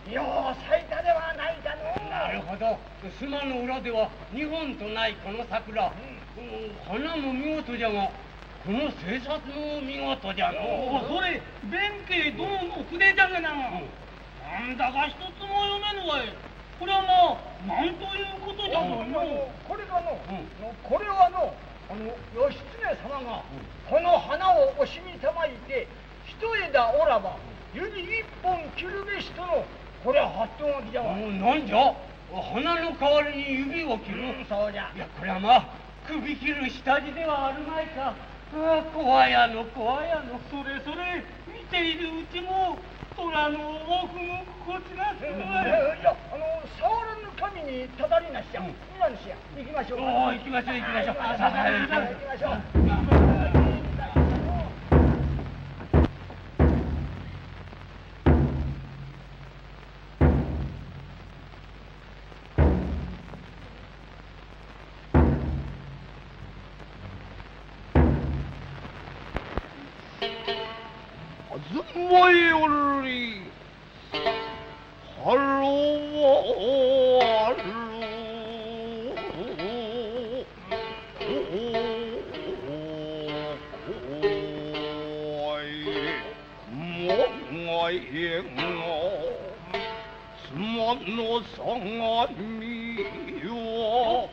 よう咲いたではないかの。 なるほど。島の裏では日本とないこの桜、花も見事じゃが、この制作も見事じゃの。 それ弁慶殿の筆じゃがな。なんだか一つも読めぬわい。これはなんということじゃぞ。 これがの、これはの、義経様がこの花を惜しみたまいて一枝おらば指一本切るべしとの、これは発動書きじゃわ。 なんじゃ、花の代わりに指を切る。 そうじゃ。 いや、これは首切る下地ではあるまいか。怖やの怖やの。 それ見ているうちも虎の奥のこちらせんわい。 いや、触らぬ神にただりなしじゃ。皆主や、行きましょう。 行きましょう。 行きましょう。 前よりハロワルもがえが妻の相模よ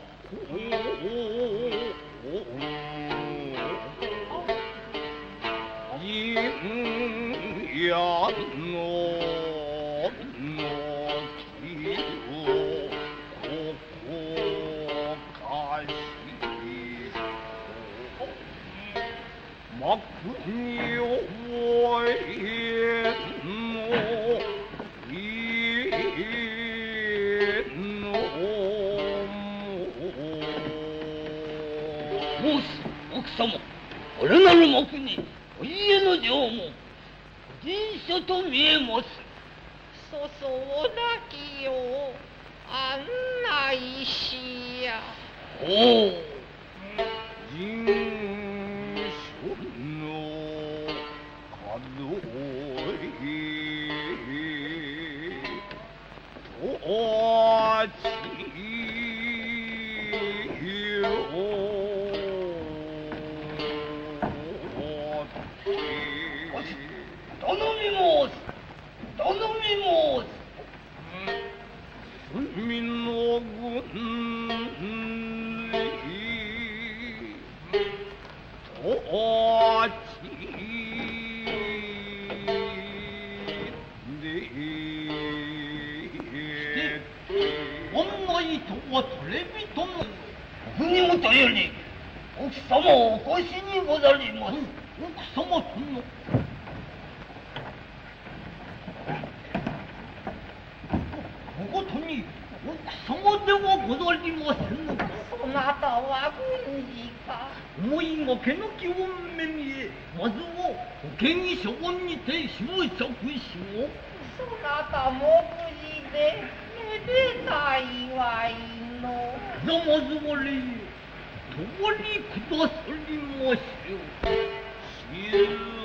やの木をここかし幕に覚えのいの申す奥様、これなる幕にお家の城も人所と見えます。 そそうなきよ案内しや。 おう。 人所の数えとちよ。 頼み申す。 隅の軍理とちで案内とはトレビ殿の国元より奥様お越しにござります。奥様とのおことに奥様ではござりませんのか。 そなたは軍事か。 思いがけの気温目見え、まずは保険証にて終着しよう。 そなたも無事でめでたいわいの。 ざまずわれとわりくださりましょう。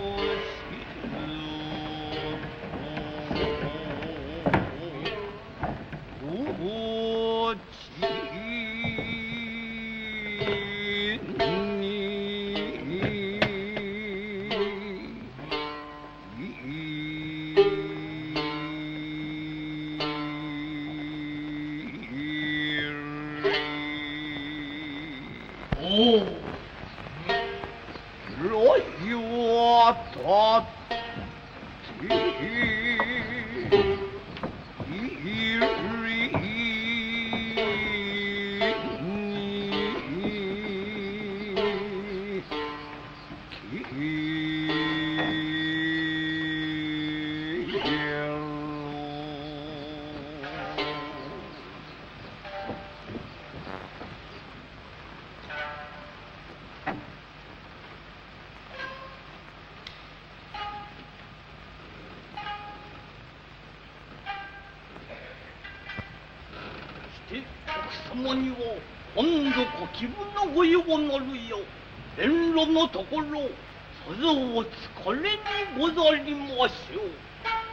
様には今度ご気分のご用なるよ。遠路のところさぞお疲れにござりましょう。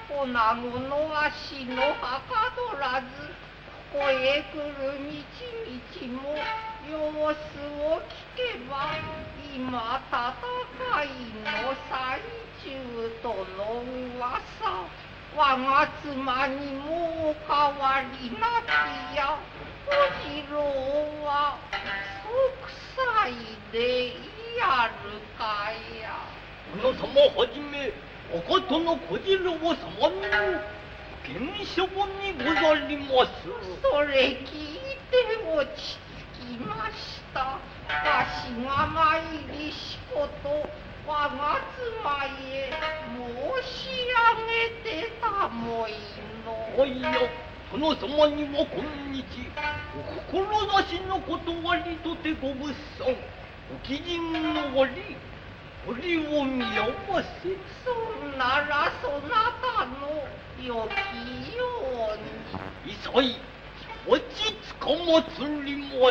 女子の足のはかどらず、ここへ来る道々も様子を聞けば、今戦いの最中との噂、我が妻にもお変わりなきや、小次郎は息災でやるかや。 殿様はじめ、お方の小次郎様の現象にござります。 それ聞いて落ち着きました。わしが参りしこと我が妻へ申し上げてたもいの。 いや、殿様には今日お志の断りとてご物産お基準の折折を見合わせ。 そんならそなたのよきように。 一切落ちつかまつります。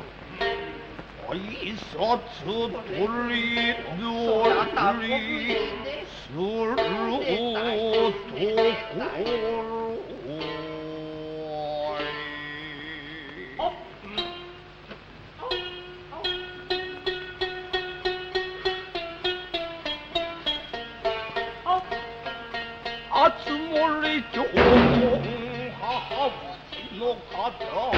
挨拶取りどりするところ。熱森町の母淵の方。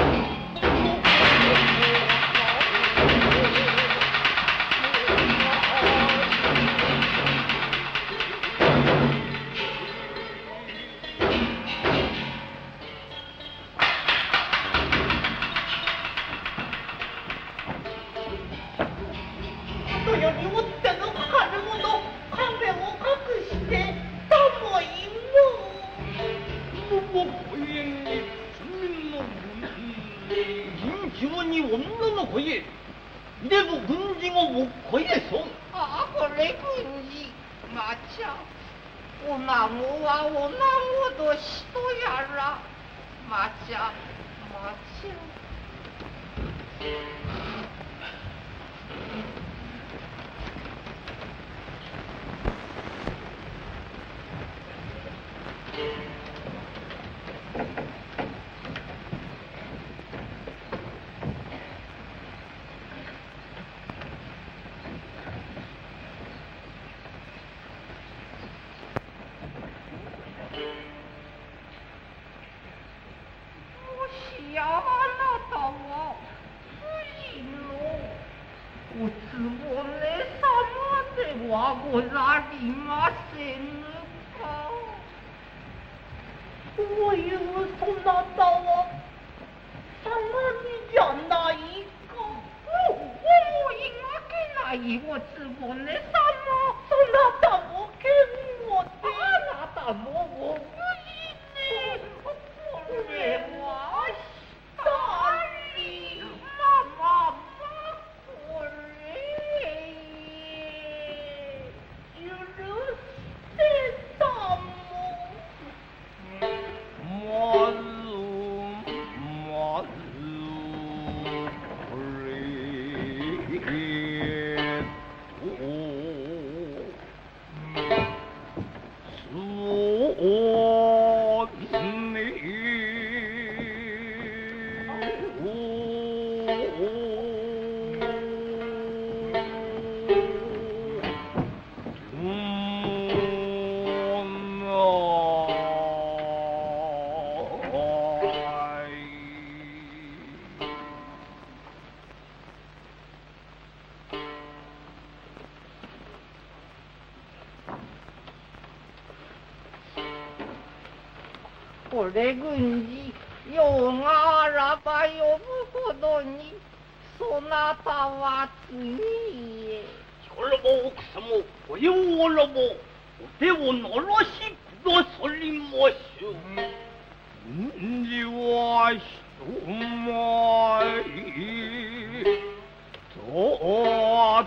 これ軍事用があらば呼ぶほどにそなたは次へ。 しからば奥様ご用あらばお手を鳴らしくださりましょう。軍事は人前と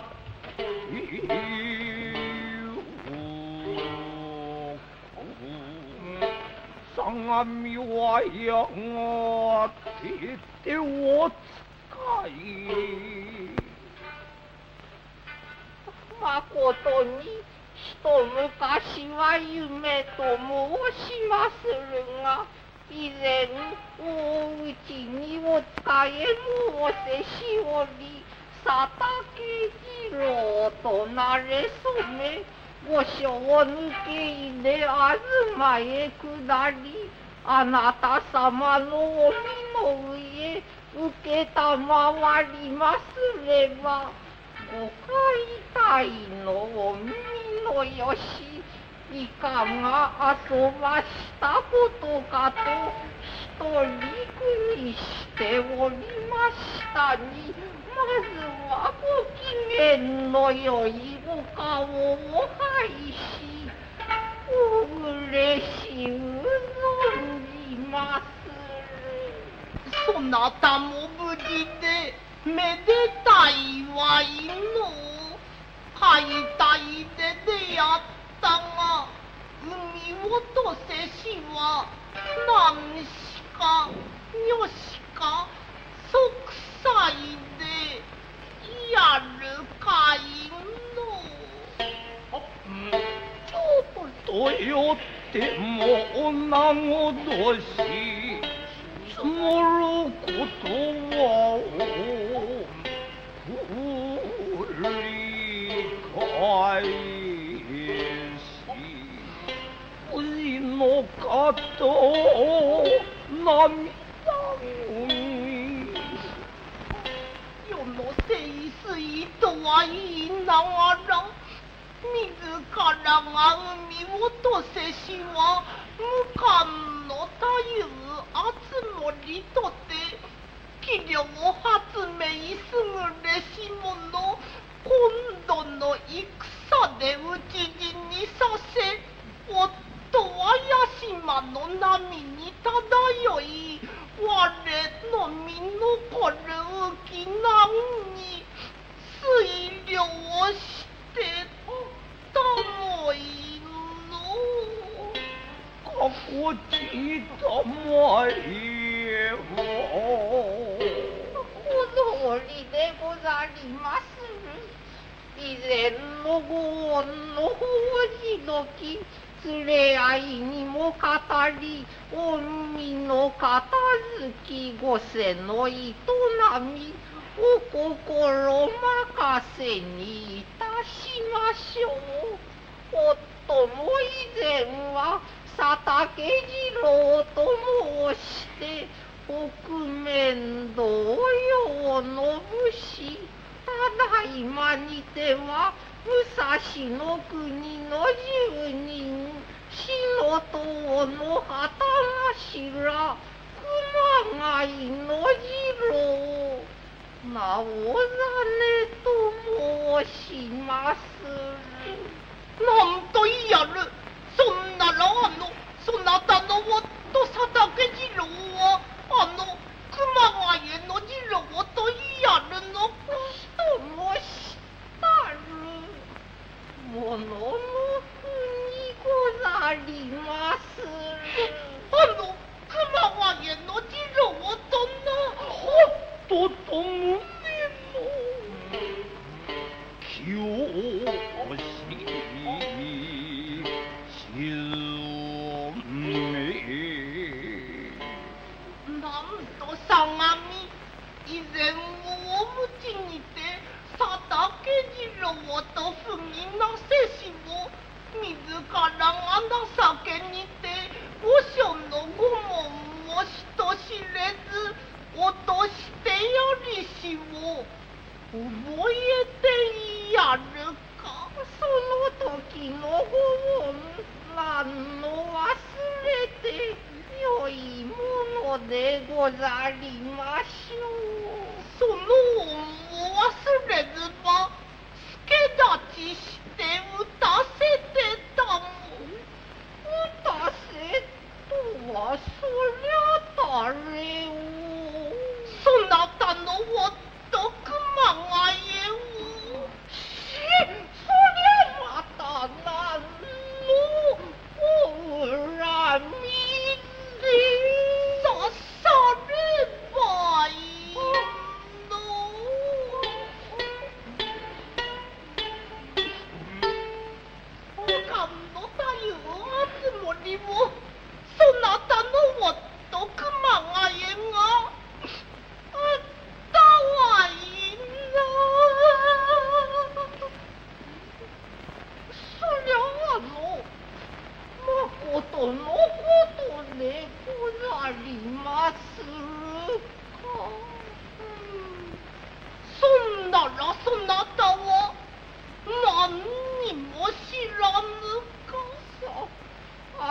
相模はやがて手を使い。 まことに一昔は夢と申しまするが、以前大内にお使え申せしおり、佐竹次郎となれそめ、御所を抜け入れ東へ下り、あなた様のお身の上受けたまわりますれば、ご解体のお耳のよし、いかが遊ばしたことかと一人にしておりましたに、まずはご機嫌のよいお顔を拝し、お嬉しゅう存じまする。 そなたも無事でめでたいわいの。解体で出会ったが、海落とせしは何しかよしか息災でやるかいの。 ちょっとよっても女ごどし積もることは繰り返し、富士の方を涙ぐみ、 世の清水とは言いながら、自らが海落とせしは無冠の太夫敦盛とて、器量発明優れし者、今度の戦で討ち死にさせ、夫は屋島の波に漂い、我の身残る浮き難に推量してたもいの。 かこちたまえはお通りでござりまする。以前のご恩の法事時、連れ合いにも語り、御身の片付き御せの営み、お心任せにいたしましょう。夫も以前は佐竹次郎と申して、北面同様の武士、ただいまにては武蔵の国の10人、死の党の旗頭、熊谷の次郎、直実と申しまする。 なんといやる。そんならそなたの夫佐竹次郎は熊谷の次郎といやるのか。 ともしたるもののふにござりまする。 熊谷の次郎とな。 夫と胸の気をし沈め、 なんと相模以前をおむちにて佐竹次郎と不義なせしを自らが情けにて御所の御門を人知れず落としてやりしを覚えてやるか。 その時のご恩、何の忘れてよいものでござりましょう。 その恩を忘れずば助立ちして打たせてたも。 打たせとはそりゃ誰を。 そなたの夫熊谷を。 そりゃまた何のお恨みで。 さればいい。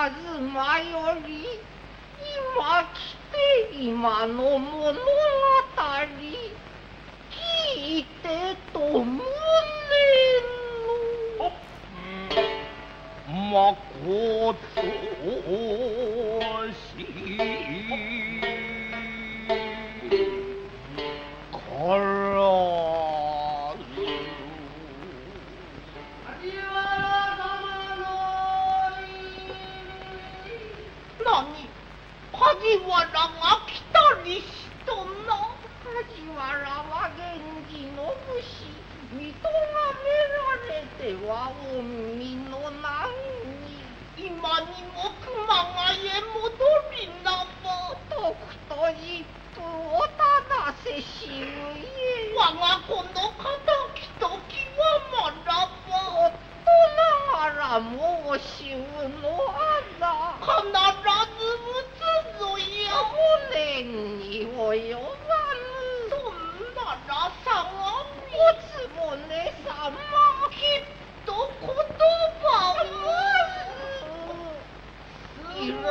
東より今来て今の物語聞いてと胸のまことしからず何梶原が来たりしとな。梶原は源氏の武士、認められては海の難に今にも熊谷へ戻りなばとくと一夫を正せしゆえ我が子の敵時はまらば夫ながらもしゅうのあら必ず討つぞや無念に及ばぬ。そんなら相模おつぼね様きっと言葉をいらっしゃ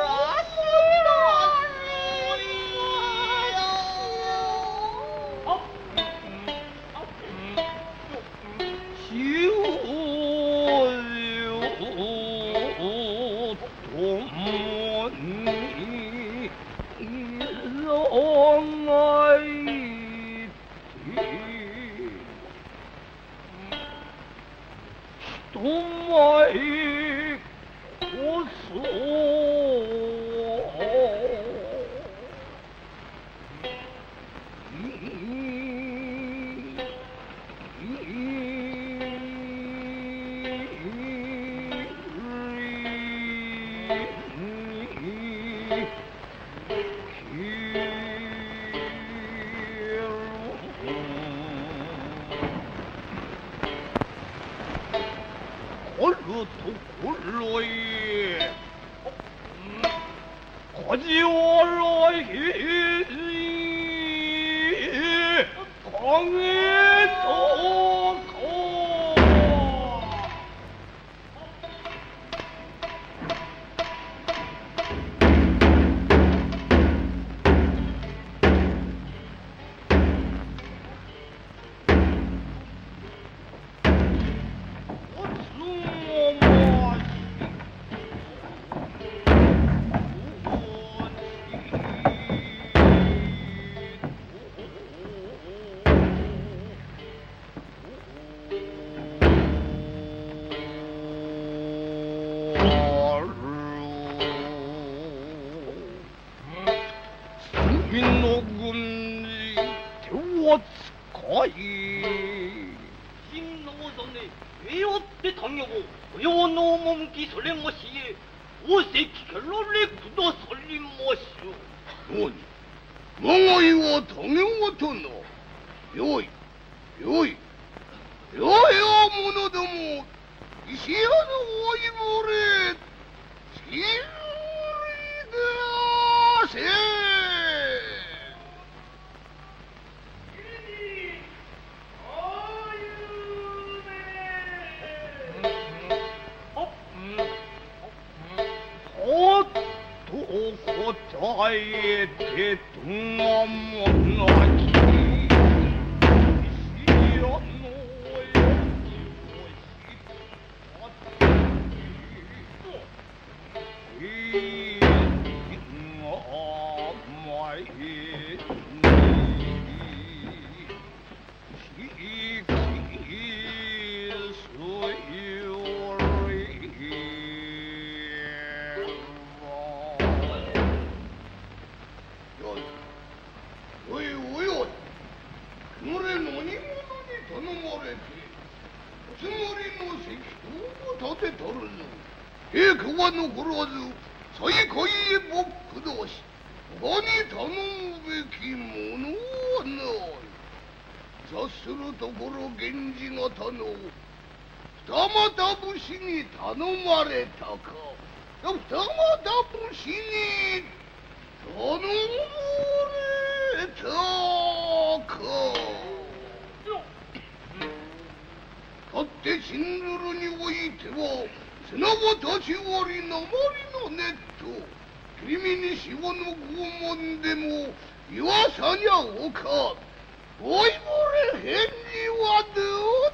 て信ずるにおいては綱渡し割りなまりのネット君に死後の拷問でも言わさにゃおかん。おいぼれ返事はど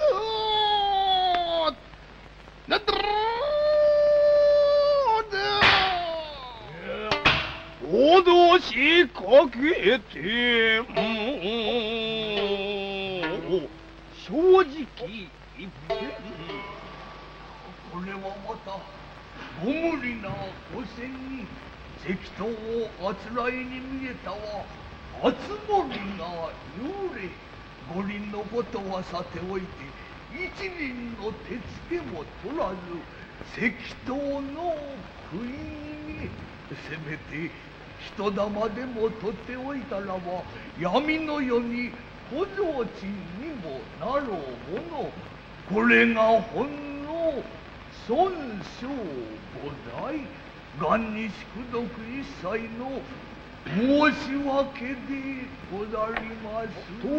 うだ。なんだろうだ。脅しかけても正直一遍。これはまたご無理なご戦に石刀をあつらいに見えたわ。あつ森が幽霊五輪のことはさておいて一輪の手つけも取らず石刀の食いにせめて人玉でも取っておいたらば闇の世に小僧賃にもなろうもの。これがほんの尊称菩提元日功徳一切の申し訳でござりますと。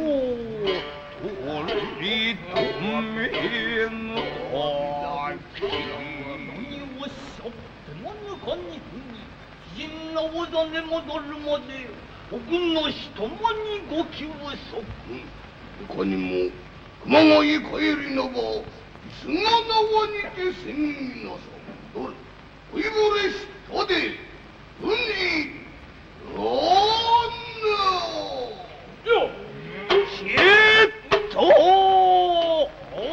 取り留めの何をおっしゃってもぬかにふに陣のおざね戻るまでお軍の人間にご休息。他にも熊谷帰りの場菅縄にて戦議なさどれおいぼれ下で軍におんのシェット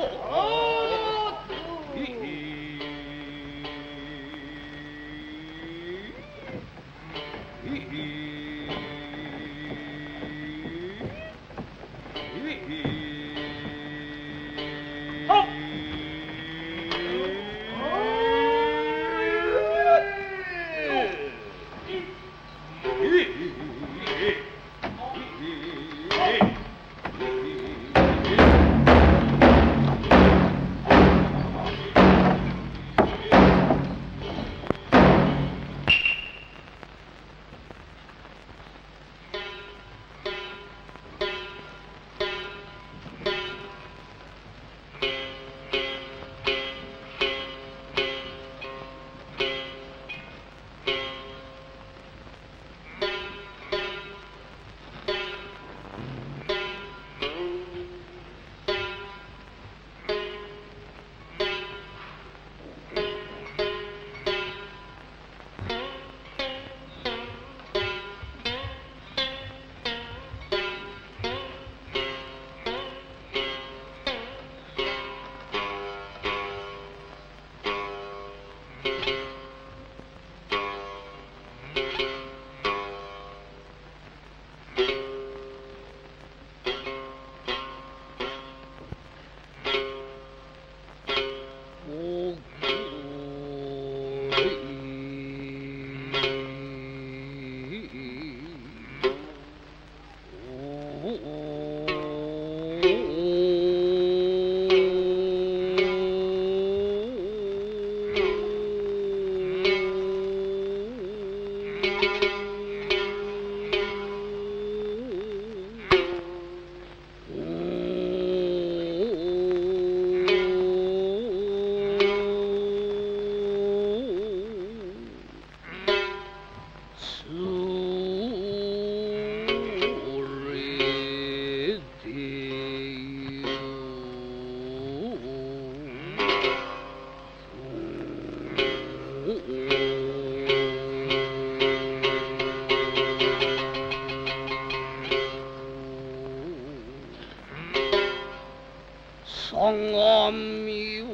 相模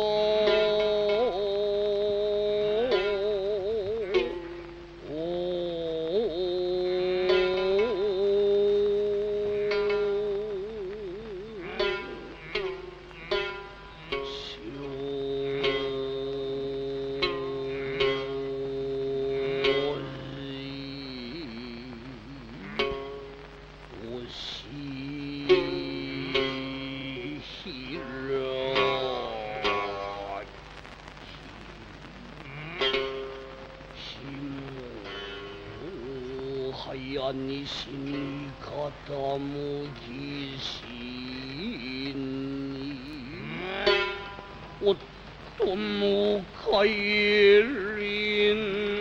西に傾きしに夫の帰り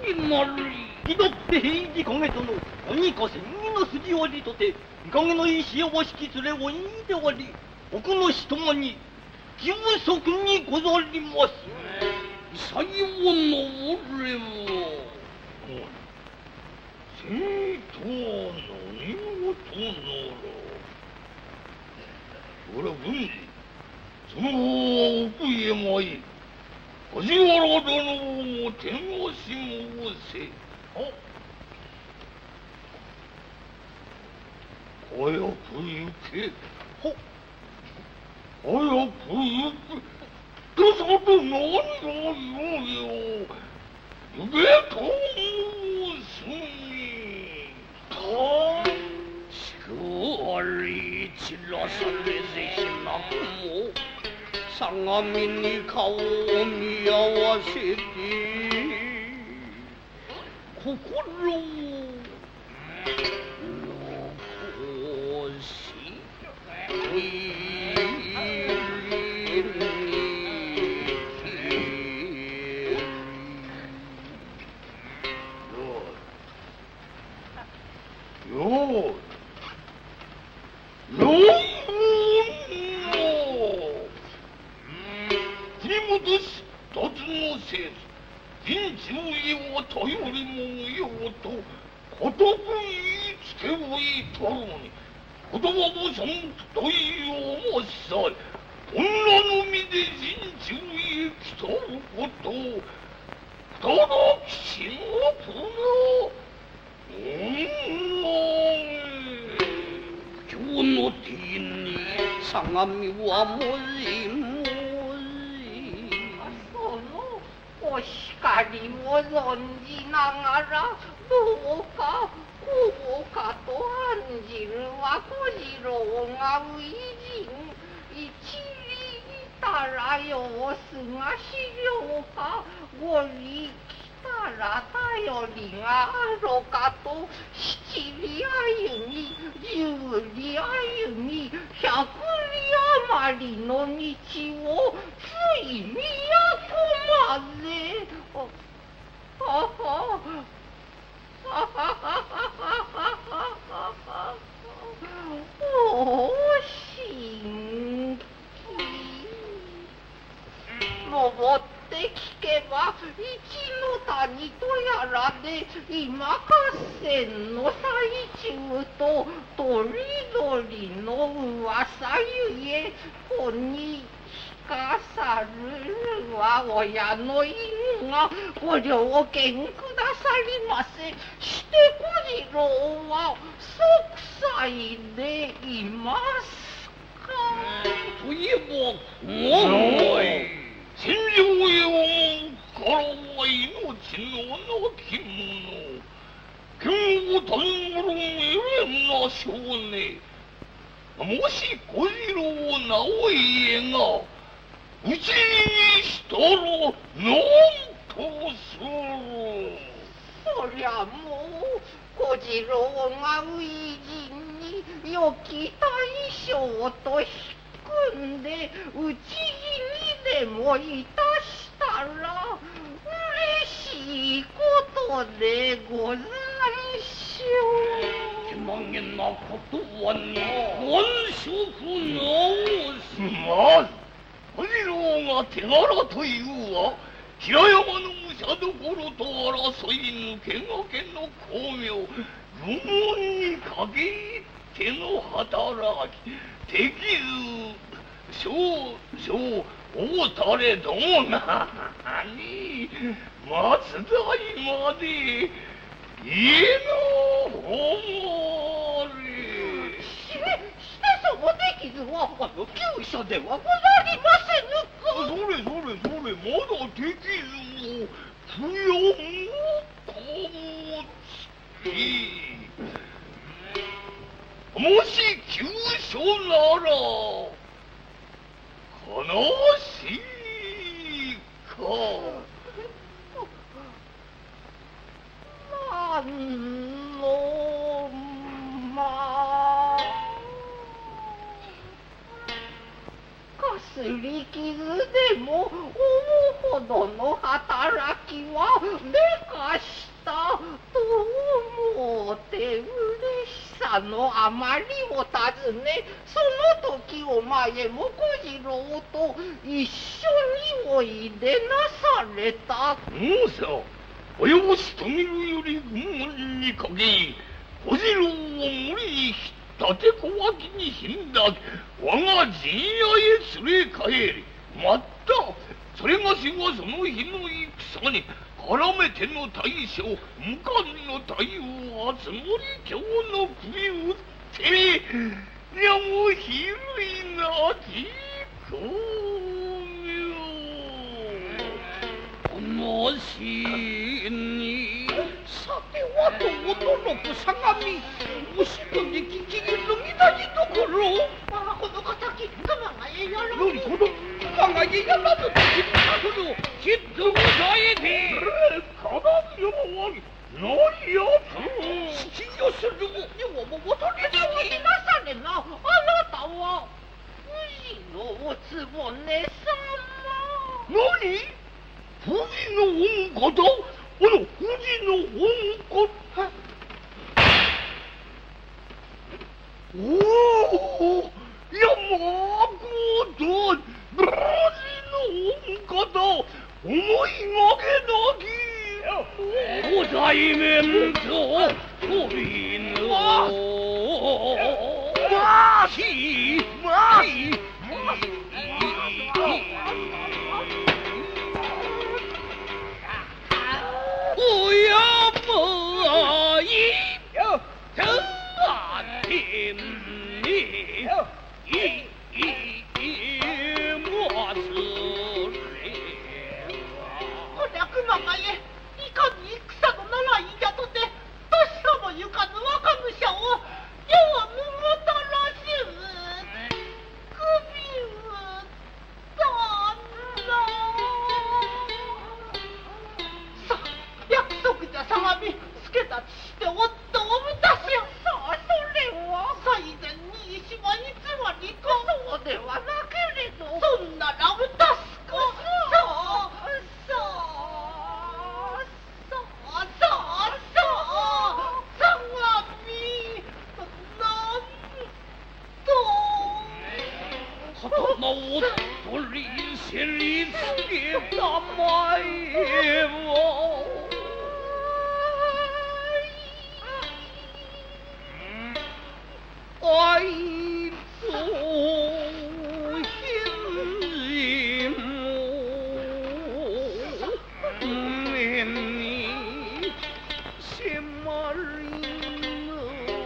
気取って平治影との鬼か千人の筋割りとて見影のいい潮を引き連れおいでおり奥の人間に急速にござります。 さようの俺も正当の見事なら俺は軍事その方奥へ参り梶原殿を手をし申せ。早く行け。早く行け。とさと何を言うよ。行けと申すに。しかり散らされぜしなくも相模に顔を見合わせて心を残し人中へは頼りも無用と固く言いつけおいたろうに言葉もそんと言いおまさい女の身で人中へ来たることただ吉本な今日の天に相模はもじもお叱りも存じながらどうかこうかと案じるは小次郎が初陣一理たら様子が資料かご理来たら頼りがあろかと七里歩み十里歩み百里余りの道をつい都までおしんき登って聞けば一の谷とやらで今合戦の最中ととりどりの噂ゆえこにかさるは親の犬がご了見くださりませして小次郎は息災でいますかといえばもう戦場へ思うからは命のなき者剣をたずむるえれんな少年もし小次郎直家がうちにしたらなんとするそりゃもう小次郎が初陣に良き大将と引くんでうちにでもいたしたら嬉しいことでござんしょう。 気まげなことはに安息直すまず小次郎が手柄というは平山の武者どころと争い抜けがけの巧妙愚問にかけての働き敵ず少大たれどもなに松代まで家のほもりしてその出来図は旧書ではござりませぬかそれまだ敵図を不要こつきもし急所なら悲しいかなんのまかすり傷でも思うほどの働きはめかしのあまりを尋ね、その時お前も小次郎と一緒においでなされた。 もうさ、及しと見るより軍門にかけ、小次郎を無理に立て小脇にひんだ我が陣屋へ連れ帰り、またそれがしはその日の戦に絡めての大将無冠の太夫はつもり今日の首打ってやもひるいなき巧妙。このシーンにさてはと驚く相模後ろに聞きの乱りどころ。 ああ、この敵熊谷やら何この熊谷やらぬときったほどきっとござえてかなりは何やつ引き寄せるよももとりお聞きなされな。あなたは富士のおつぼね様。 何富士の恩方富士の恩方おお山ごと無事の恩方思いがけなきご対面と飛びのましましおやまいたてんにもすれこりゃ熊谷、いかに戦の習いじゃとて、としかもゆかぬ若武者を世はむごたらしゅう首打ったんだ。さあ、約束じゃ相模、助立ちして夫を満たしよ。さあ、それは最前に石間につまりか。そうではなけれど、そんなら打たすか。 刀を取りせりつけたまえはあいつ返事も目に迫りぬ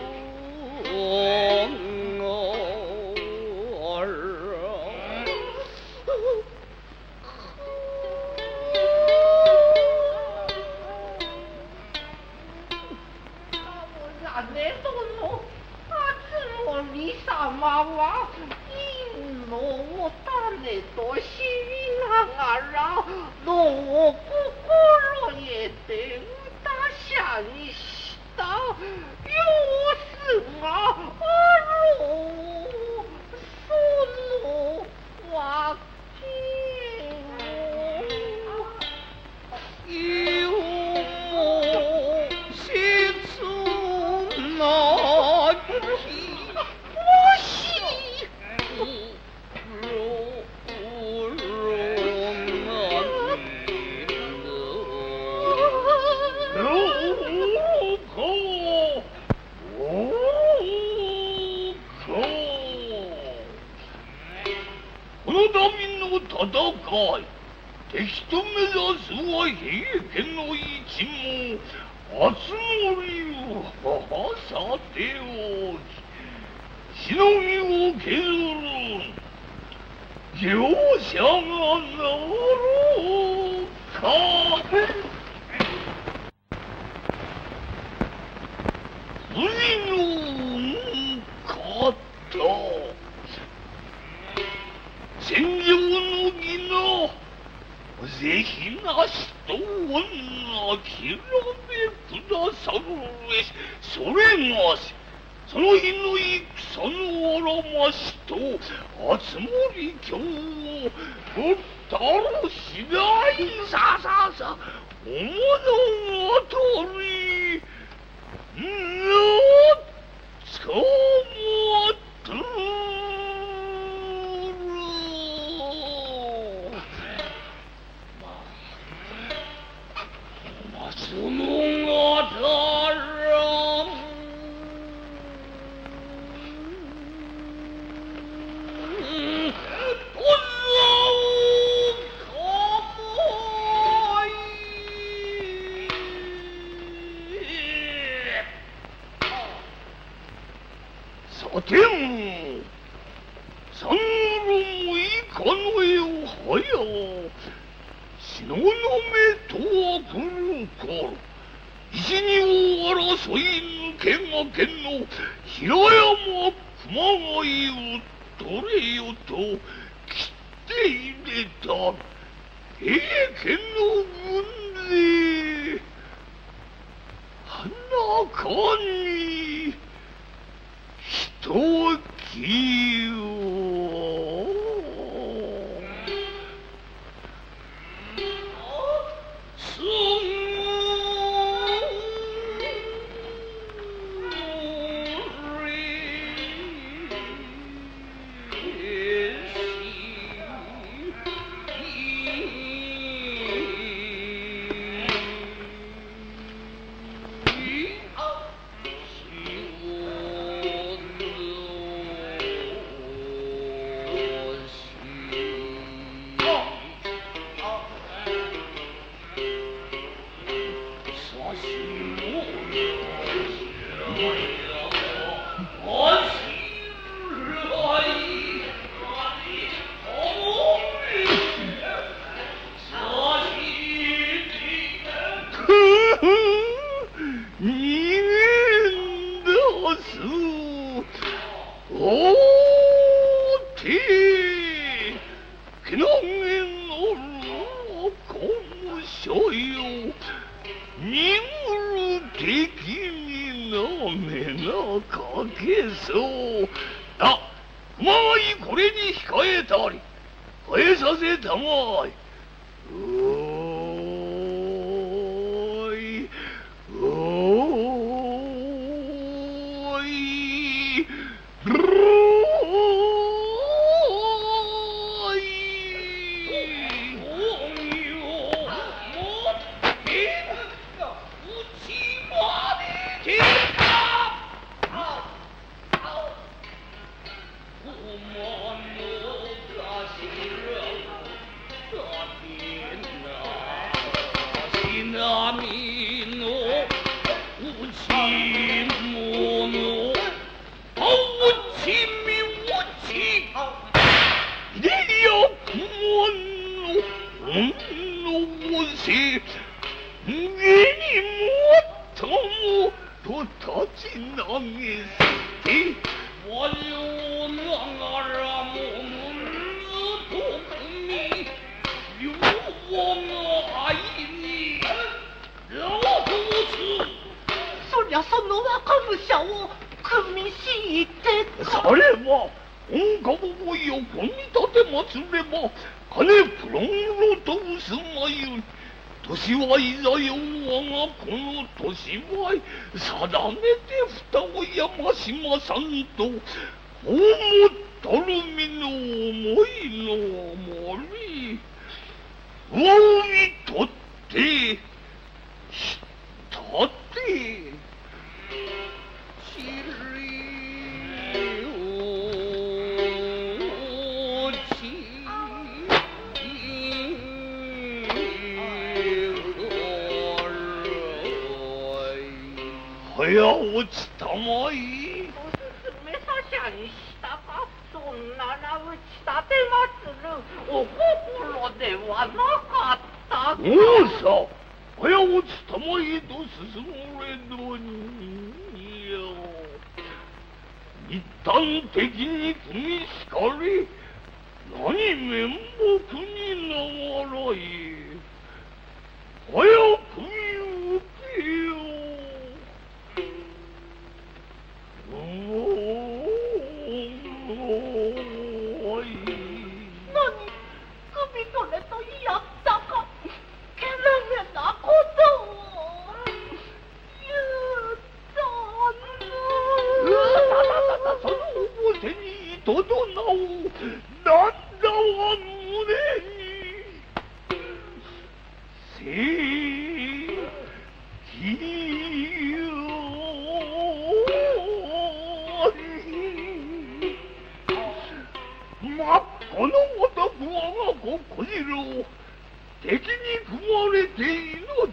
様は陰のお種と知りながらどう心得て歌者にした様子があろう。そのわけよも切なき戦い敵と目指すは平家の一門熱盛をさておきしのぎを削る業者がなろうか次の方戦場の儀のぜひなしと女きらめくださるべしそれがしその日の戦のあらましと熱盛今日をぶったる次第さささお物語のつかても三郎もいかの絵をはや篠の目とは来る頃一二を争い抜けがけの平山熊谷を取れよと切って入れた平家の軍勢中に一きをす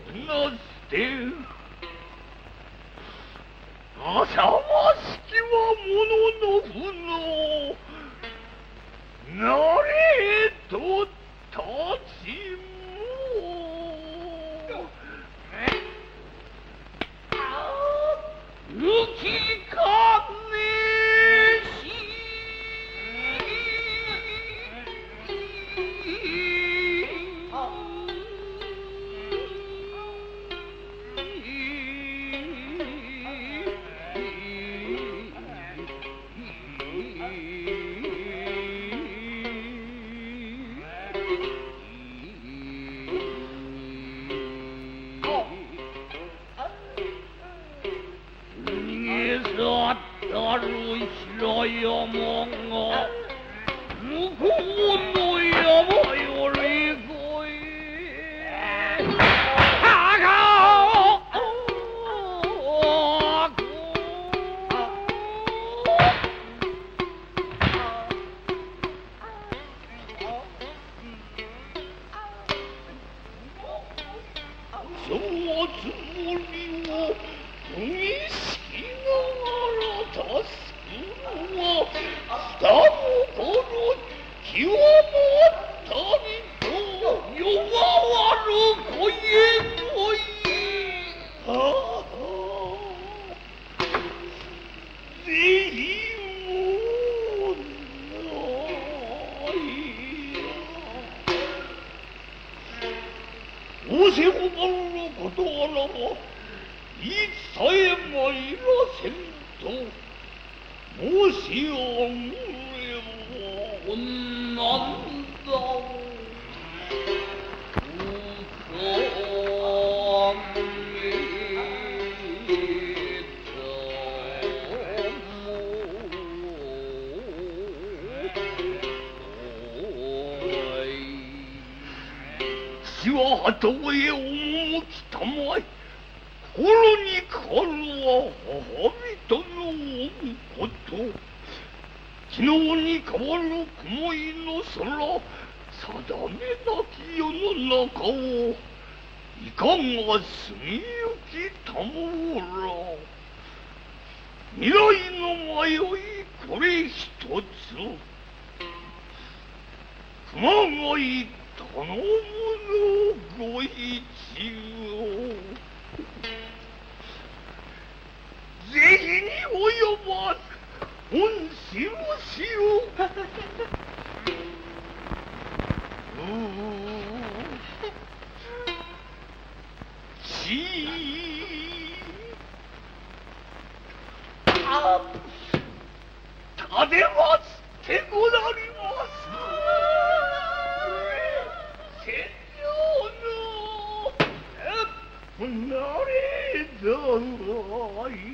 まさましきは者の不能なれと立ちも抜きかねしたる平山が向こうの山より来いはがそのつもりを研ぎしきながら助くのは下心極まったりと弱わる声のいぜひもない仰せほばるのことあらばいつさえ参らせんと申しあぐればなんだ父は鳩へ赴きたまい心にかかるは母人の思うこと昨日に変わる雲井の空定めなき世の中をいかが過ぎゆきたもら未来の迷いこれ一つ熊谷頼むのご一応ぜひに及ばず本しもしよたでますてござります戦場のなれだい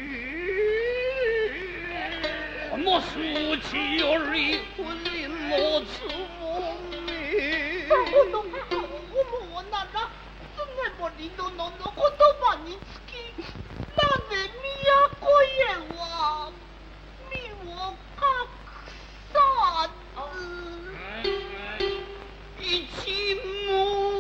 浜数値より不人のつもめ思うなら常森殿の言葉につきなぜ都へは身を隠さず一の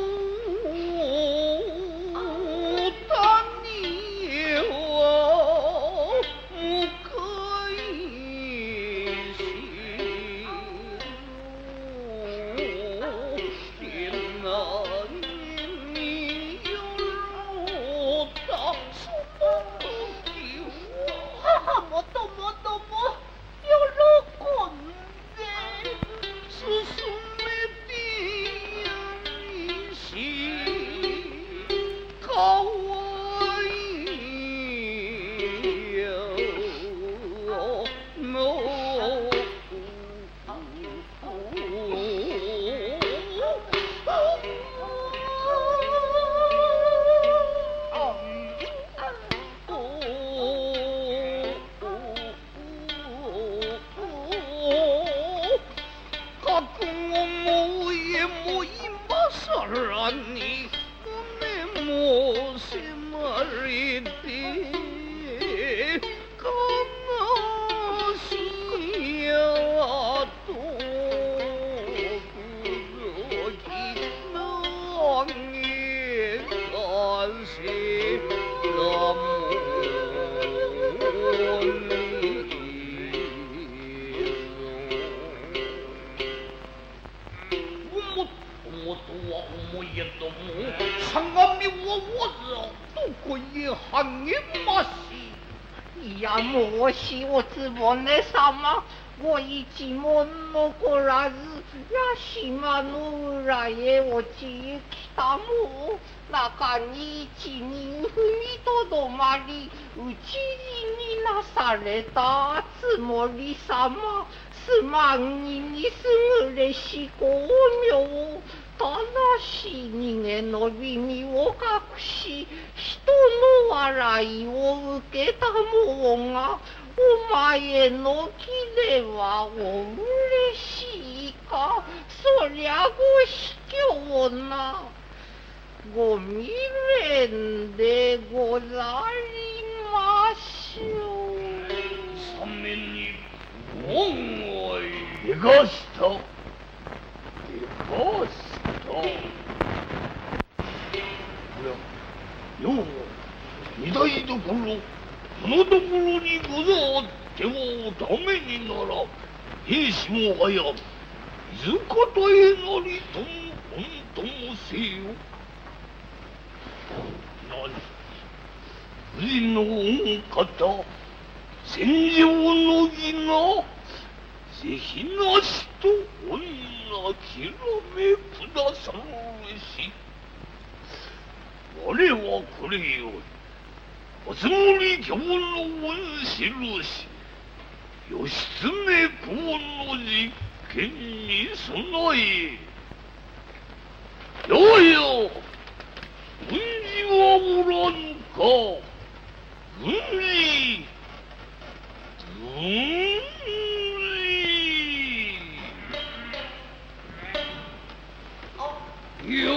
げまし。 いや、もしおつぼね様、ご一問残らず、屋島の裏へ落ち行きたも、中に一人踏みとどまり、討ち死になされたつもり様、すまんぎにすぐれし光明、ただし逃げのび身を隠し、人の笑いを受けたもが、お前の気ではお嬉しいか。そりゃご卑怯な。ご未練でござりましょう。 三面に恩をでかした。でかした。よう、御台所、このところにござってはダメになら、兵士もはや、いずかたへなりとも本ともせよ。なに、夫人の御方、戦場の儀が、ぜひなしと女きらめくださるし、我はこれより、松森京の恩印、義経公の実験に備え、よいよ、軍事はおらぬか、軍事、軍事。よ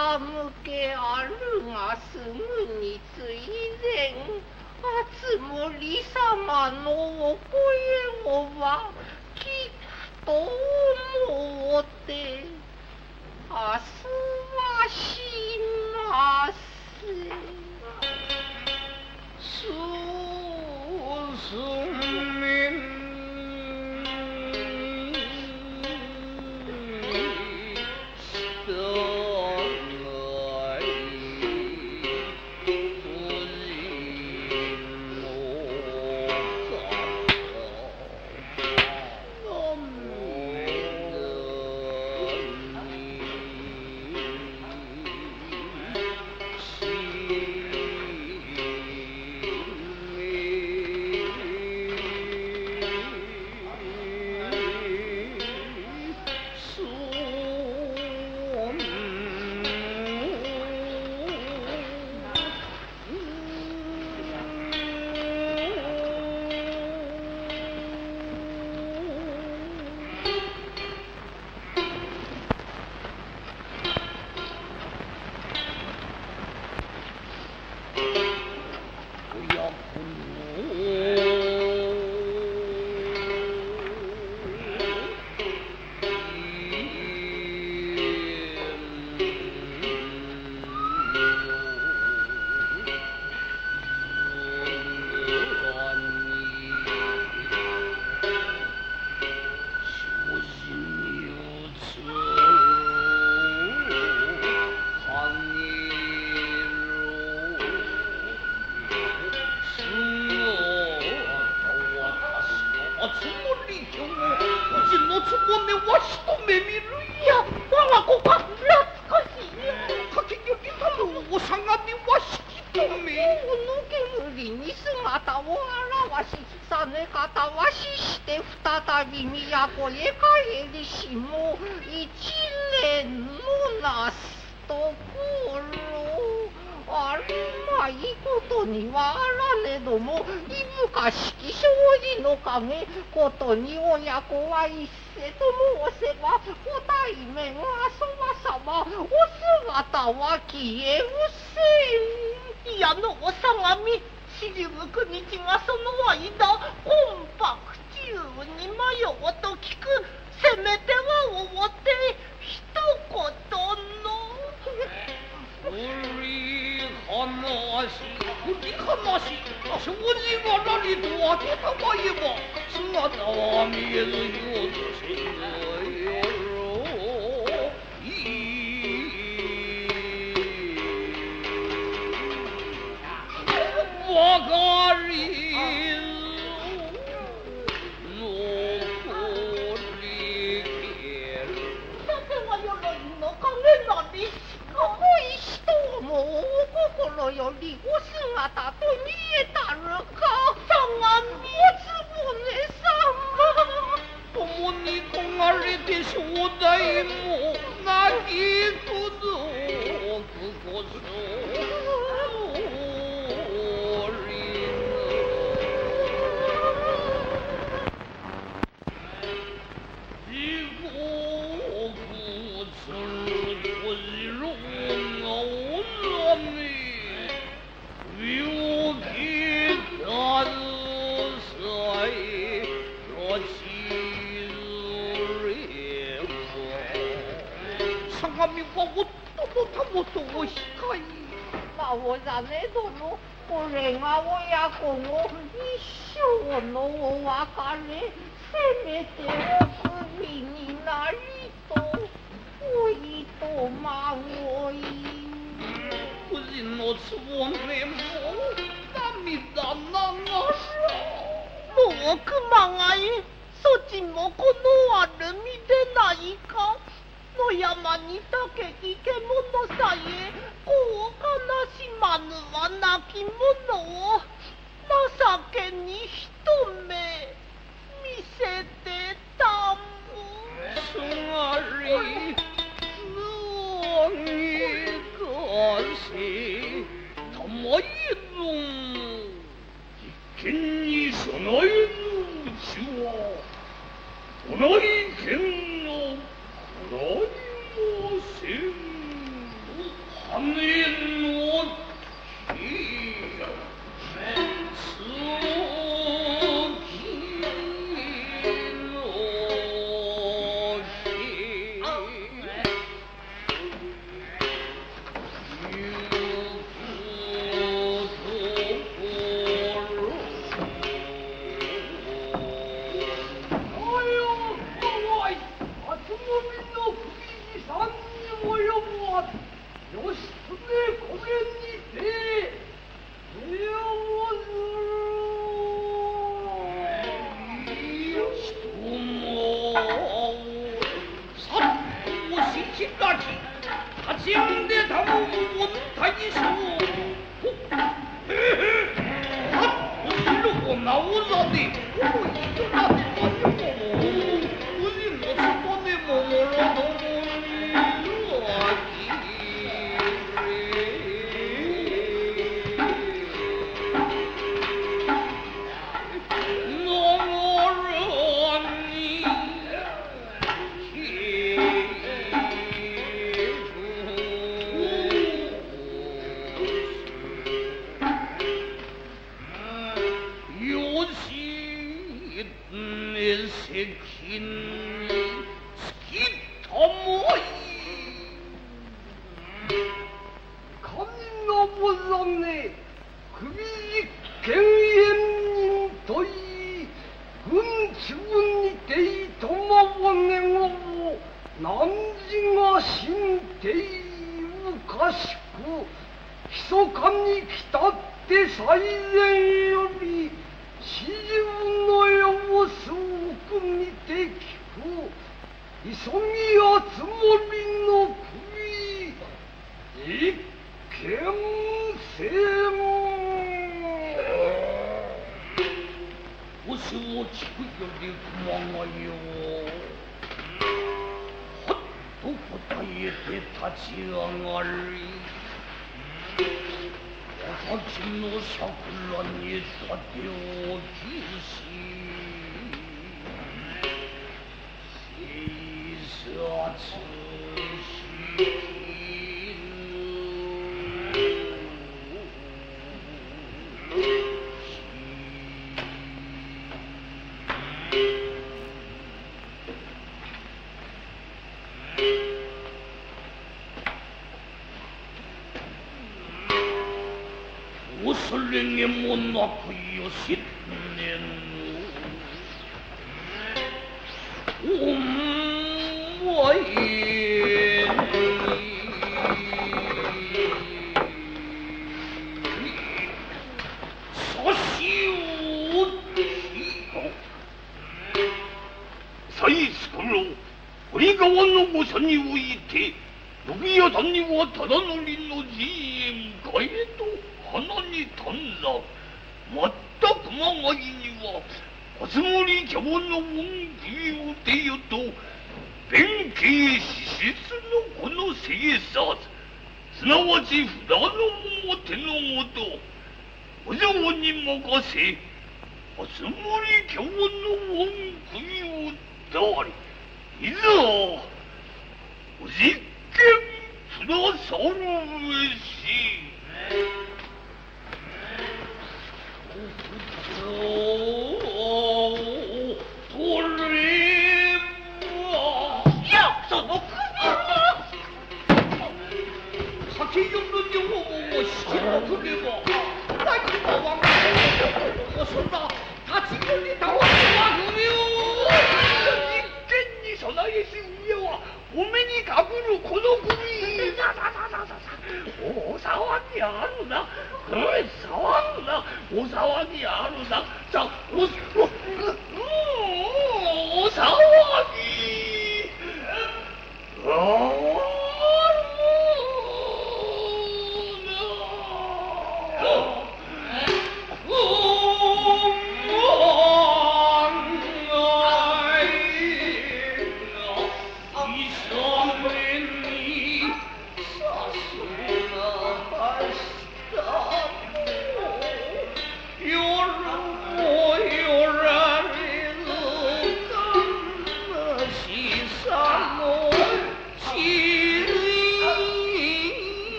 寒気あるがすぐについでん熱森様のお声をは聞くと思うて明日はします進めんことに親子は一世と申せばご対面はそばさばお姿は消えうせん。いやのお相模49日がその間魂魄中に迷うと聞くせめてはおもて一言の振り話正直が何と当てたまえば姿は見えぬようとせぬよろわかり残りけるさては鎧の影なりしか恋しともお心よりお姿と見えたるか相模共に焦がれて正代も泣き届くこそ地獄する小次郎がおらめ病気たるさえ相模は夫のたもとを控えNaozane殿これが親子の一生のお別れせめてお首になりとおいと孫い夫人のつぼねも涙ながらもう熊谷そちもこのある身でないか野山に竹き獣さえこう悲しまぬは亡き者を情けに一目見せてたもすがり何かしたまえぞ実験に備えるうちは都内県の来もせん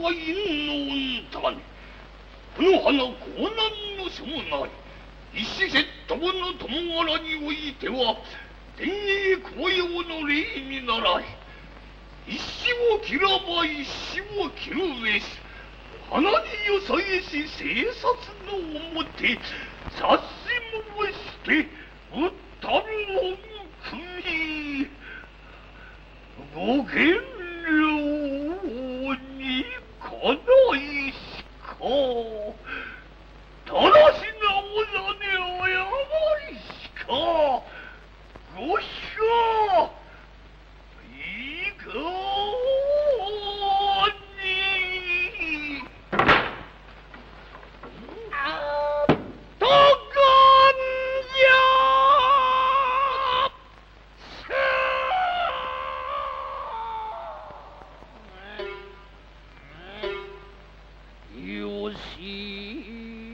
は陰の種。この花江南の書もない。一子窃盗の共柄においては天栄公用の礼にならい。一子を切らば一子を切るべし。花によさえし生殺の表、雑誌もしてうったる文句にご減量にかないしか。ただしなおざねをやばいしか。ごしかいかに。とかんじゃ。よし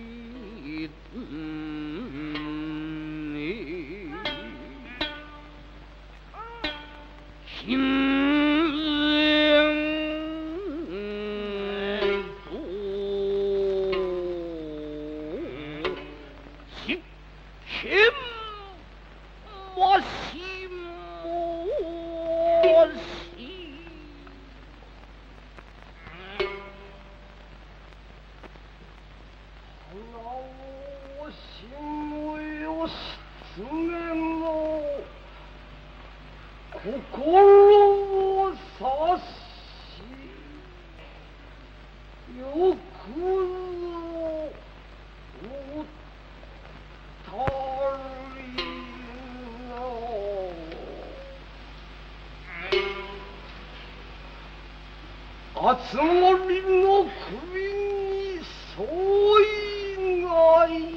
つもりの首に相違ない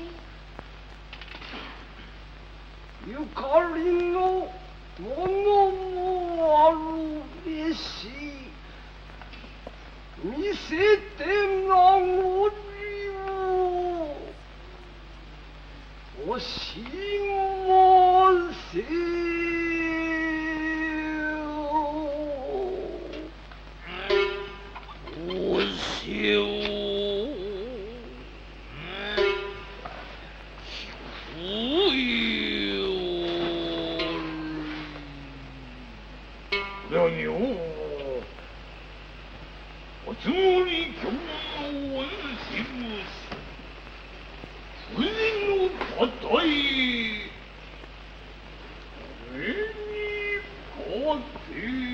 ゆかりのものもあるべし。見せて名残をおしもせ。何をおつもり今日の恩師むす富士の方へ上にかて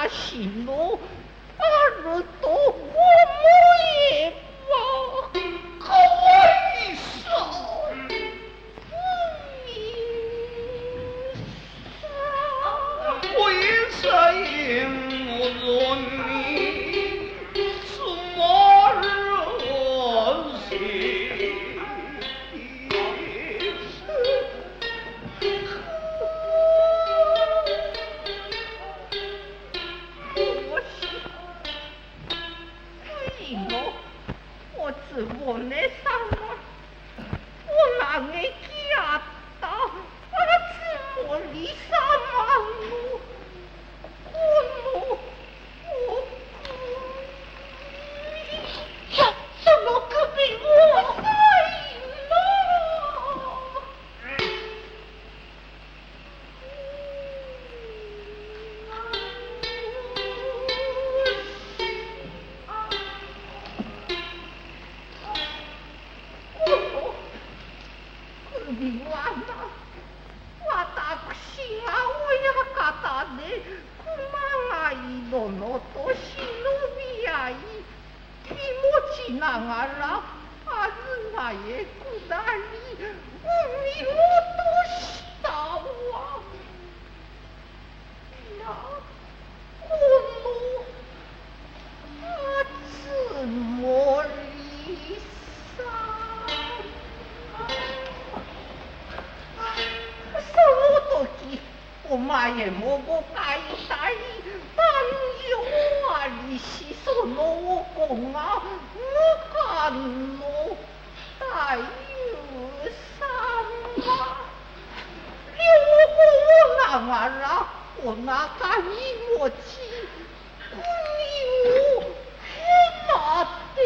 しのあると思えばかわいさ。おえさえもぞにつまらせ。 おつぼね様、お嘆きあった松森様のこのお首、その首を押さいな。首はな、私が親方で熊谷殿と忍び合い気持ちながら東へ下り海落としたわ。な、この松森さん、その時お前もご解体誕生ありしそのお子が無冠の太夫様、両方ながらお腹に持ち国をへまって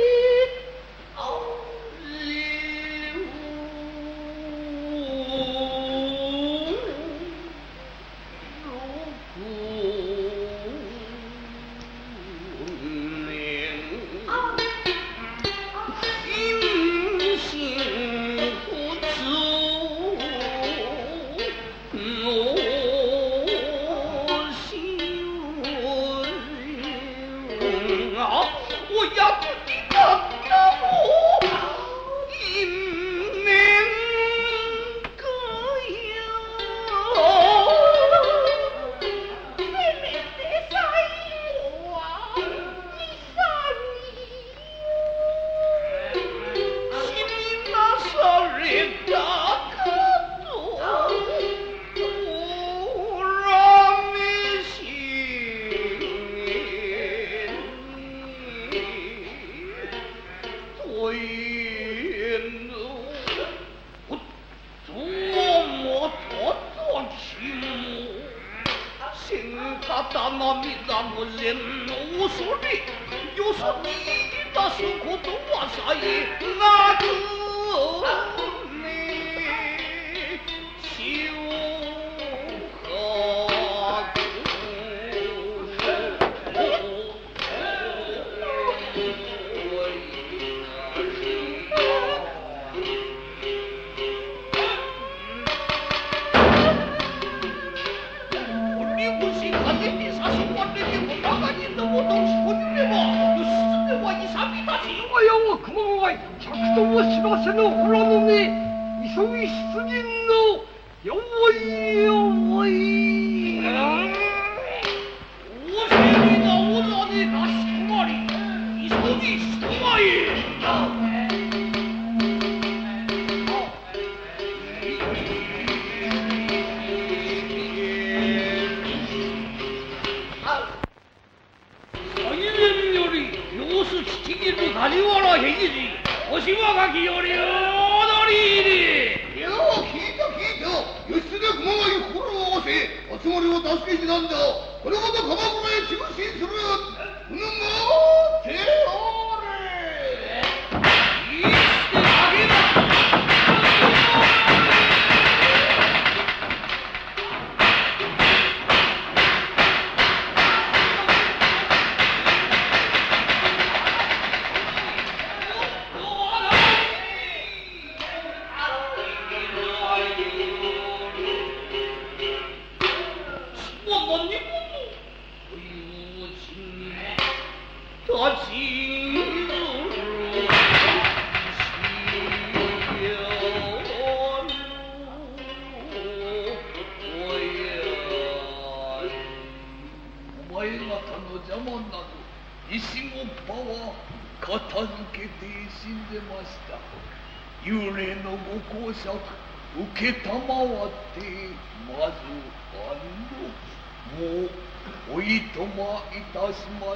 邪魔など石の場は片付けて死んでました。幽霊のご講釈受けたまわってまずもうおいとまいたします。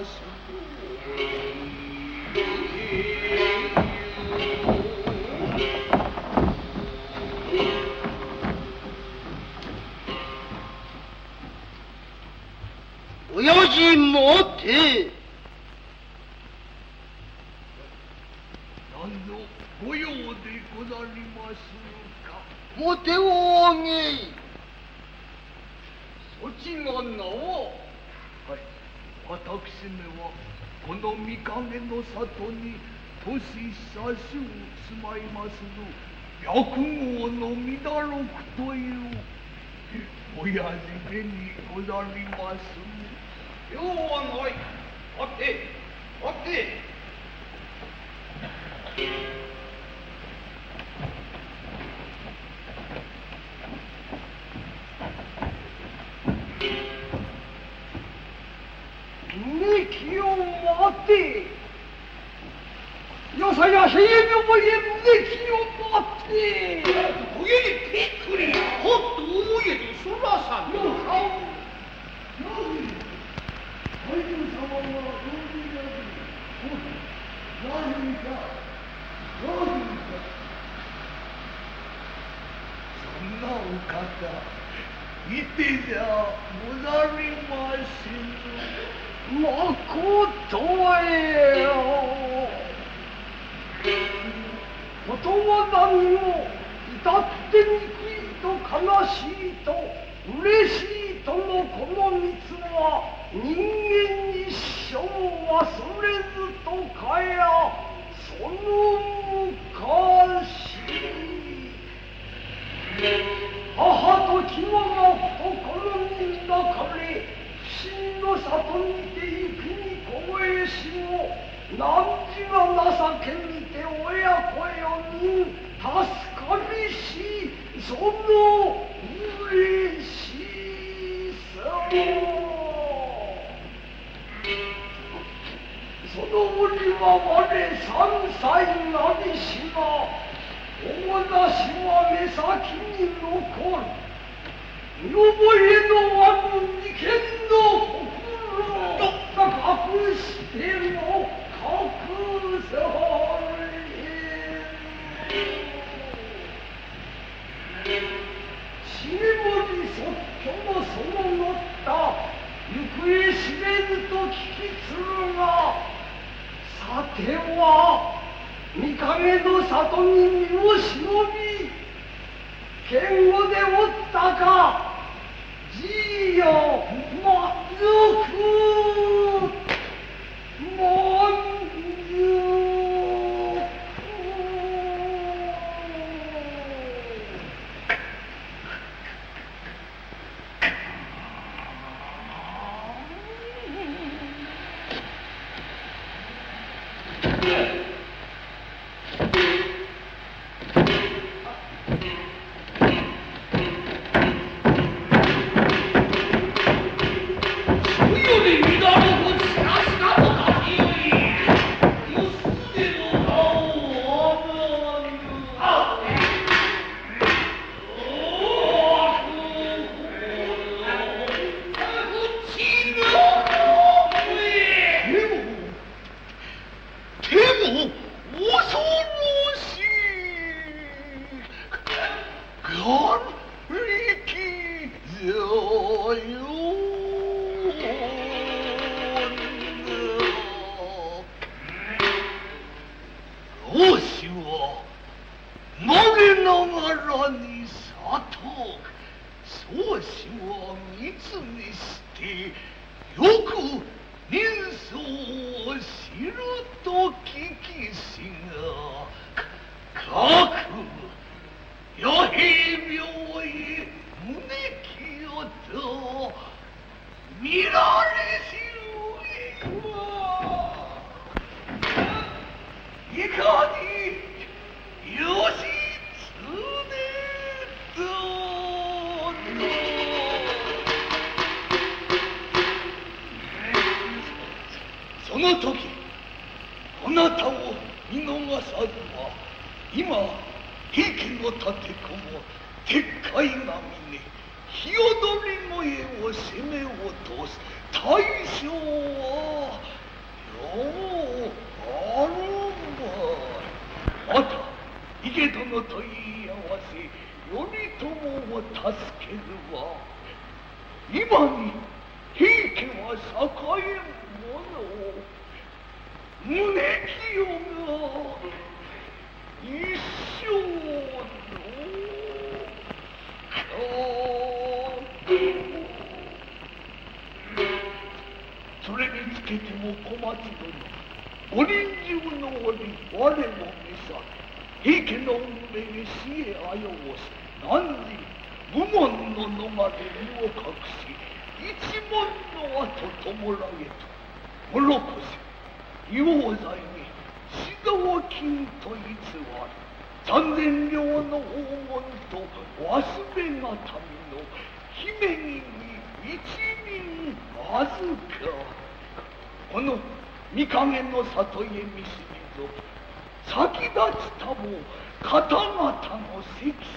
おやじ待て。 何のご用でござりますか。 待てをあげい。 そちが名は。はい、私めはこの御影の里に年久しゅう住まいまする白号のミダロクという親父めにござります。 ようはない。待て待て。 息を待て。よさや平野もへ息を待て。 お家にびっくり。ほっとお家にそらさんの顔。 大臣様はどういうやつ。何か。 そんなお方いてじゃござりましぬ。 まことへよ。ことは何も至ってにくいと悲しいと嬉しいとのこの三つは人間一生忘れずとかやその昔。母と肝が懐に抱かれ不審の里にて行くに凍えしも何時が情けにて親子4人助かりしその嬉しさ。その折は我3歳なりしが大出しは目先に残る。見覚えのある眉間の心隠しても隠され重盛即興のその乗った行方知れぬと聞きつるが、さては御影の里に身を忍び剣護でおったか。じいよ満足満足。 その時あなたを見逃さずは今平家の立て子も鉄海が峰日踊りの家を攻め落とす大将はようあるまい。また池殿と言い合わせ頼朝を助けるは今に平家は栄えんもの胸清が一生のそれにつけても小松殿ご臨終の折我も召さ平家の運命へ死へあよごす何時無門の野まで身を隠し一門の後ともらげともろこせ硫黄剤に指導金と偽り3000両の黄金と忘れがたみの姫君一人預かこの御影の里へ見知りぞ先立ちたも方々の石子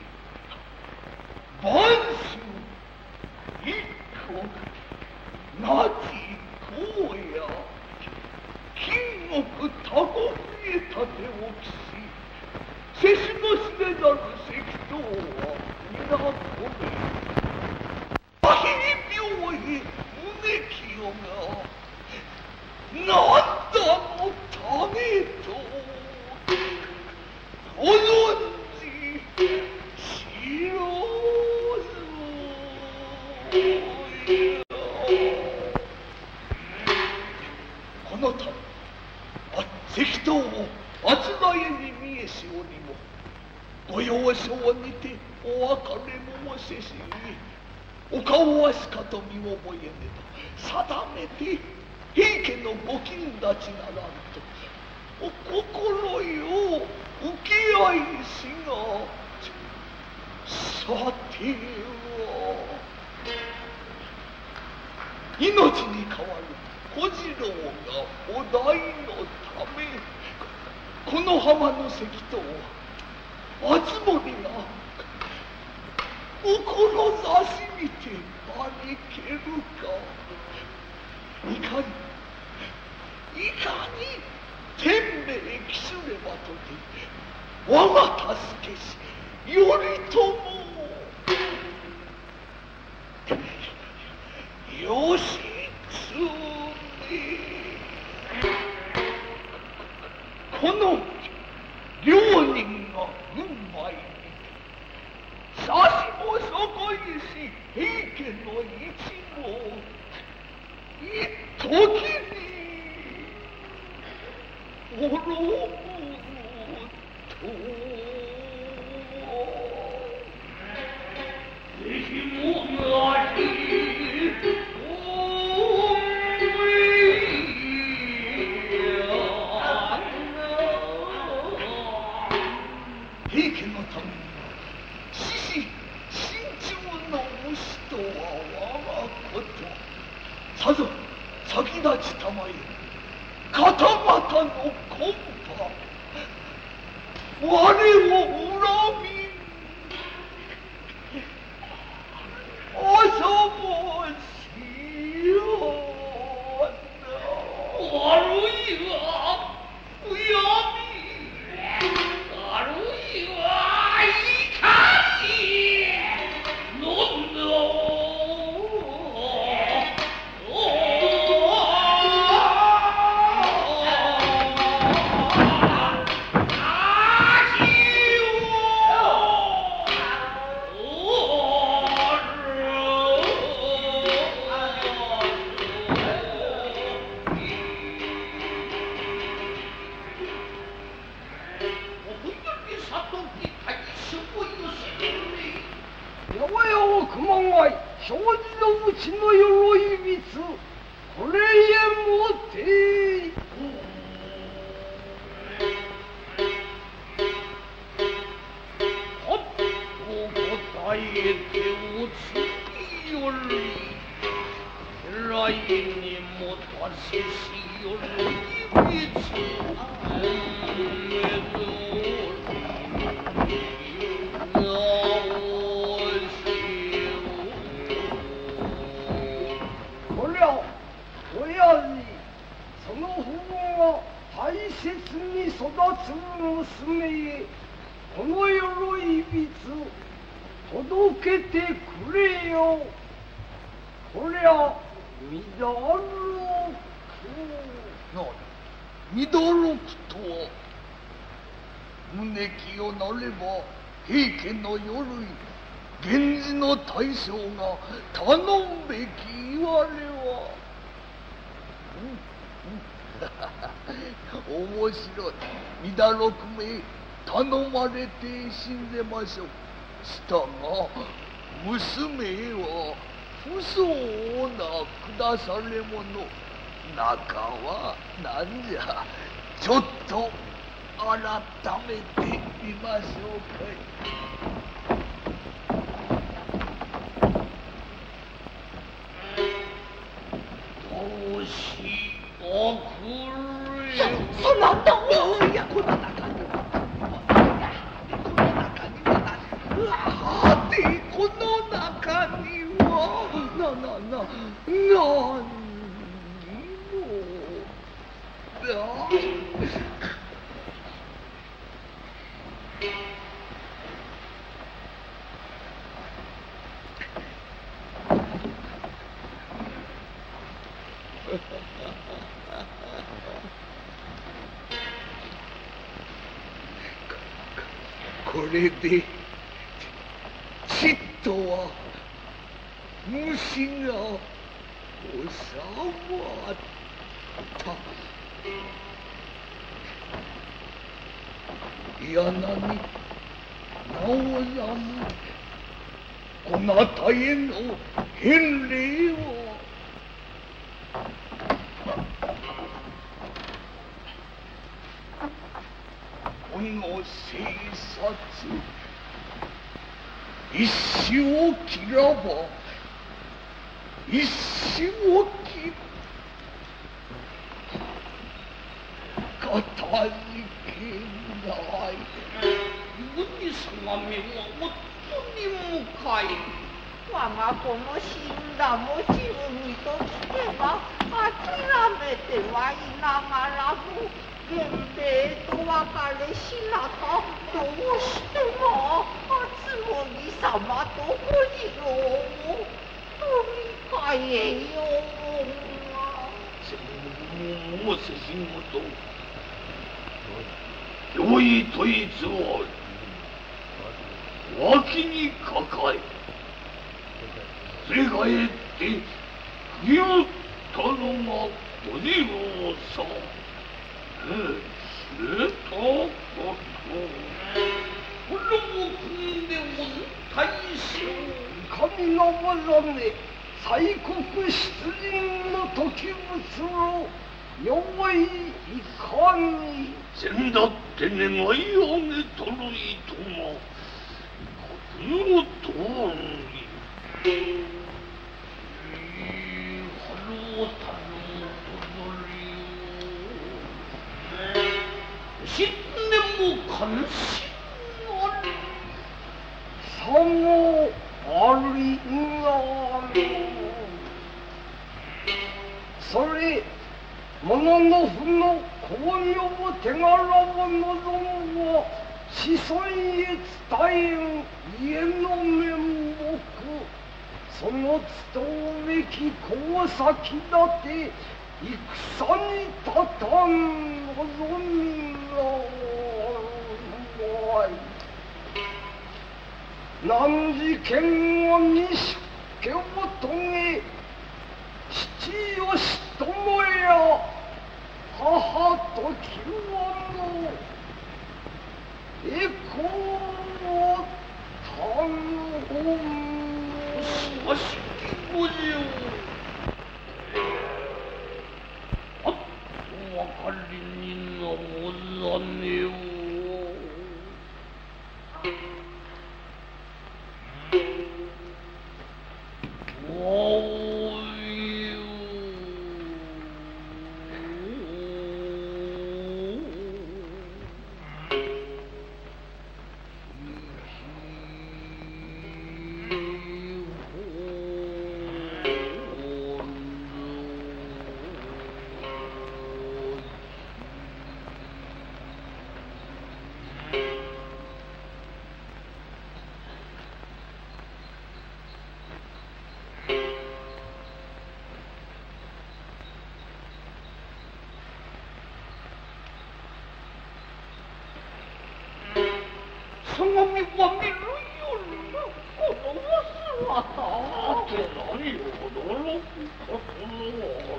万州一国なき荒野金国他国へ立て置きしせしもしれざる石塔は皆込めアヒリ病へ胸清が何だのためとご存じ知ろうぞこのため石塔をあつらえに見えしおりもご幼少にてお別れもせしにお顔わしかと見覚えねば定めて平家のご金立ちならんとお心よ受け合いしがさては命に代わる小次郎がお代のためこの浜の石塔は熱森が志にて招けるかいかに天命期すればとて我が助けし頼朝義経この両人が軍配にてさしもそこいし平家の一号一時に滅ぶとぜひもなき平家のために獅子心中の虫とは我がことさぞ先立ちたまえ方々のコンパ我を恨み恐もしよな悪いわうやみ悪いわいかに飲んだ熊谷障子のうちの鎧光これへもてはっと答えておつきより来にもたミダロクとは宗清なれば平家の夜源氏の大将が頼むべき言われは面白い。ミダロクめ頼まれて死んでましょう。したが娘は不相応な下され者。中は何じゃ。ちょっと改めてみましょうかい。 どうしおくれ。 なんだおいや、この中にはこの中には何これでちっとは虫が収まった。いやなになおやむこなたへの返礼をこの生殺一死を切らば一死を切る。かたじけない。 麦相模は夫に向かい、 我が子の死んだ持ち海と聞けば諦めてはいながらも源兵衛と別れしなたどうしても初森様と小次郎を取り替えようが。 もせしごと良いと偽り脇に抱え連れ帰って言ったのが小次郎さん。知れたことこれを組んでお大将神の技め西国出陣の時物を用意いかに。 先だって願い上げとるいとがこのとおり春をたるとどりを新年も関心ありさもありがそれ物の負の公用手柄を望むは子孫へ伝えん家の面目。その務めき功先だて戦に立たん望みがあるまい。何事件をに出家を遂げ父義朝や母と9話の栄光を頼む。 しかしごじよあっとお分かりになおざねをおいよ相模は見るよりこのわすはて何を驚くことのあ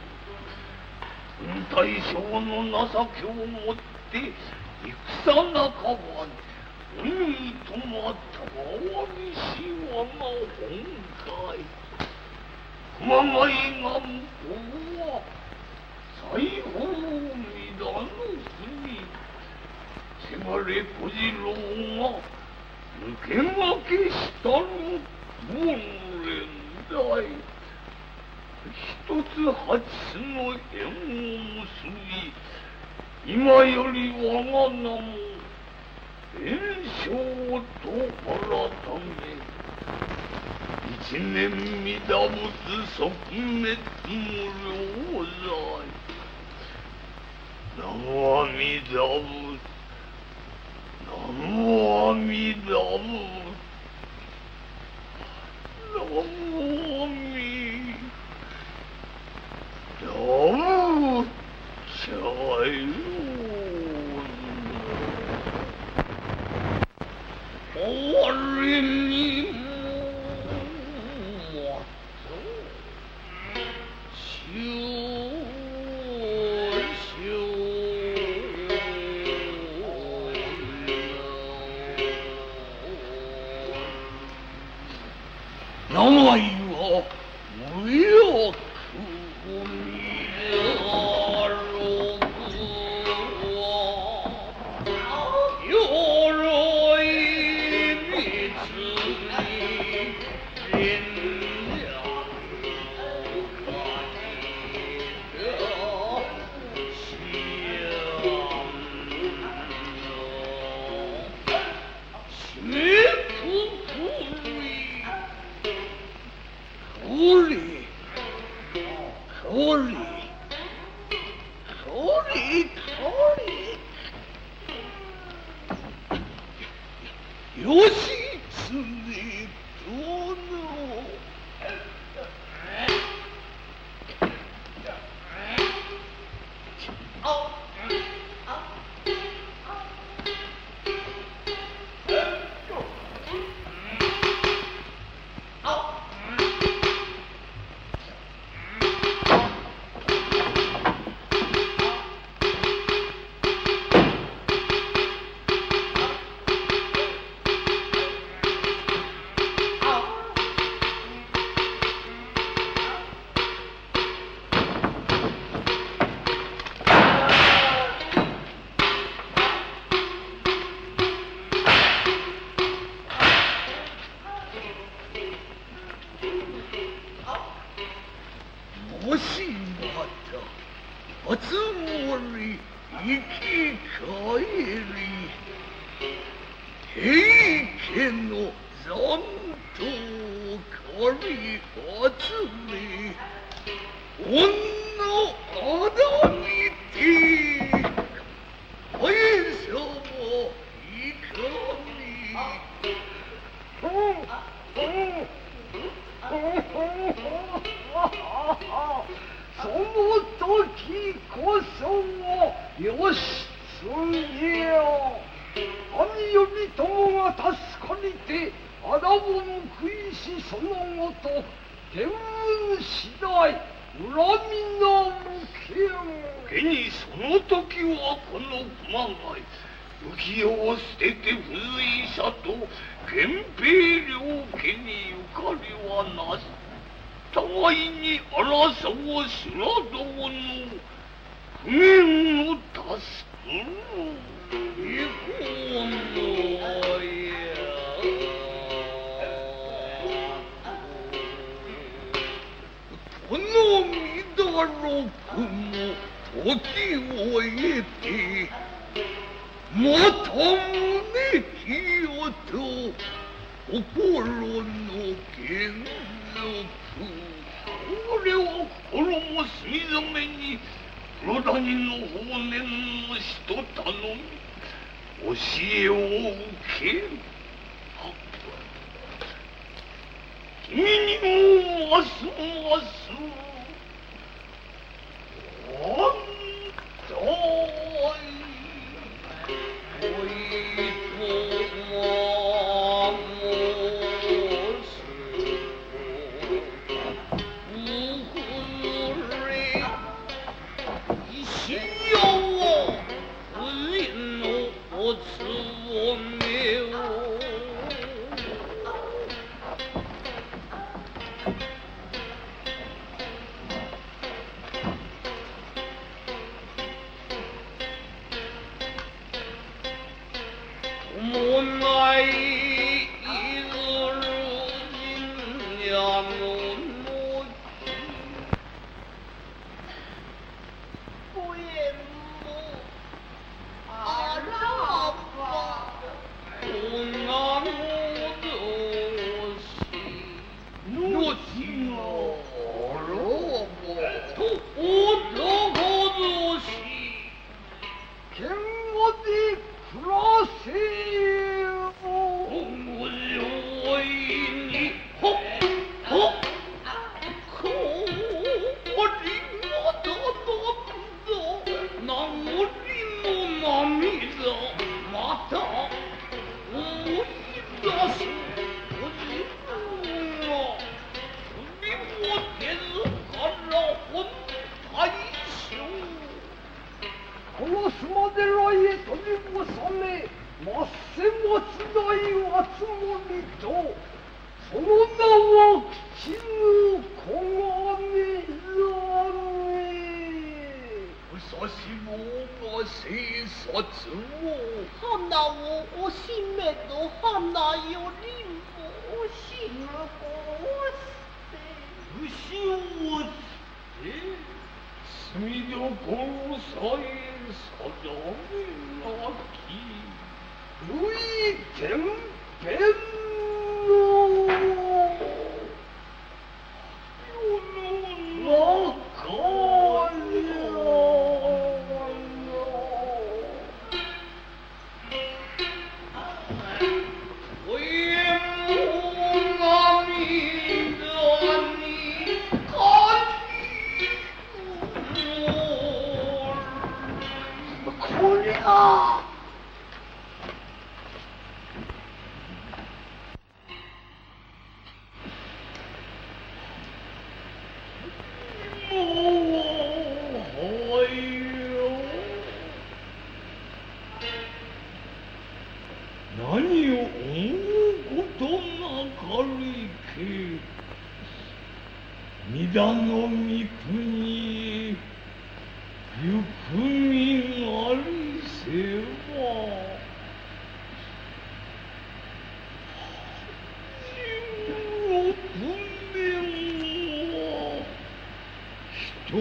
る。大将の情けをもって戦仲間に鬼とまたわりし我が本会。熊谷が向こうは西方皆の国。せがれ小次郎が抜け駆けしたる門連代。一つ八つの縁を結び、今より我が名も炎章と改め、一年未打仏即滅無量罪。南無阿弥陀仏、南無阿弥陀仏、南無阿弥陀仏ちゃよ。終わりにもまた名前は無欲末世末代集まりとその名は口のこがめざね。武蔵坊が生殺を花をおしめの花よりもしむこをして牛を捨て住みどころさえ定めなき類天変の世の中何を思うことなかりけ。三田の三国へ行く身なりせば16年は一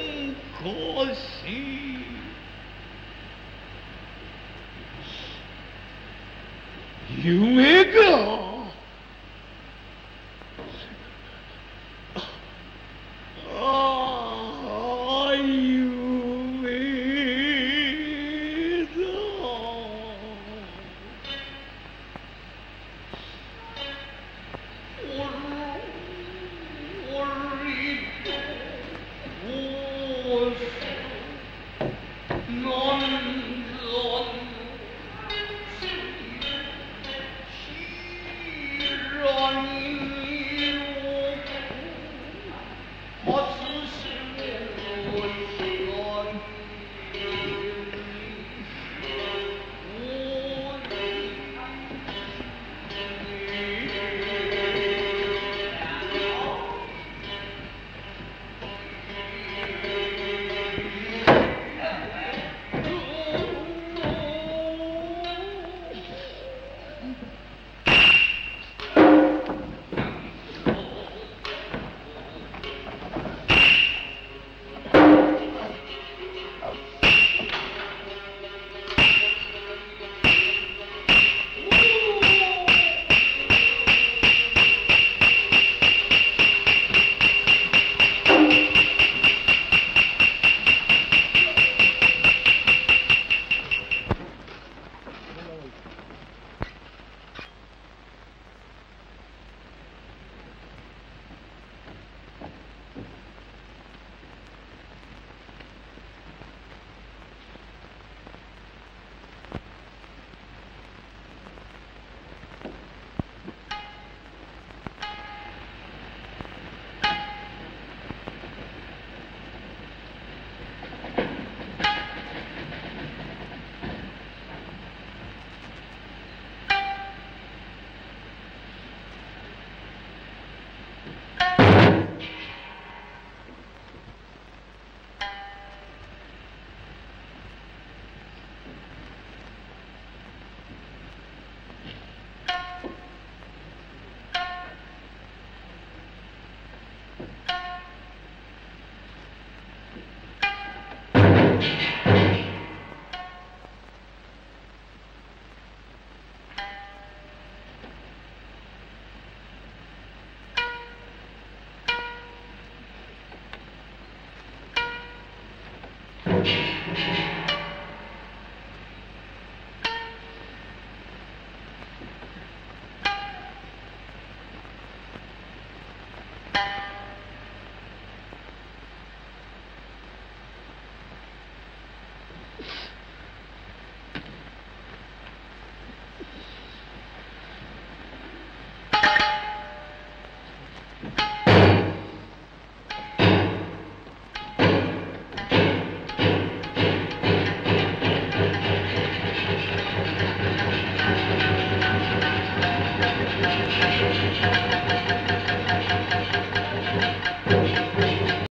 昔夢が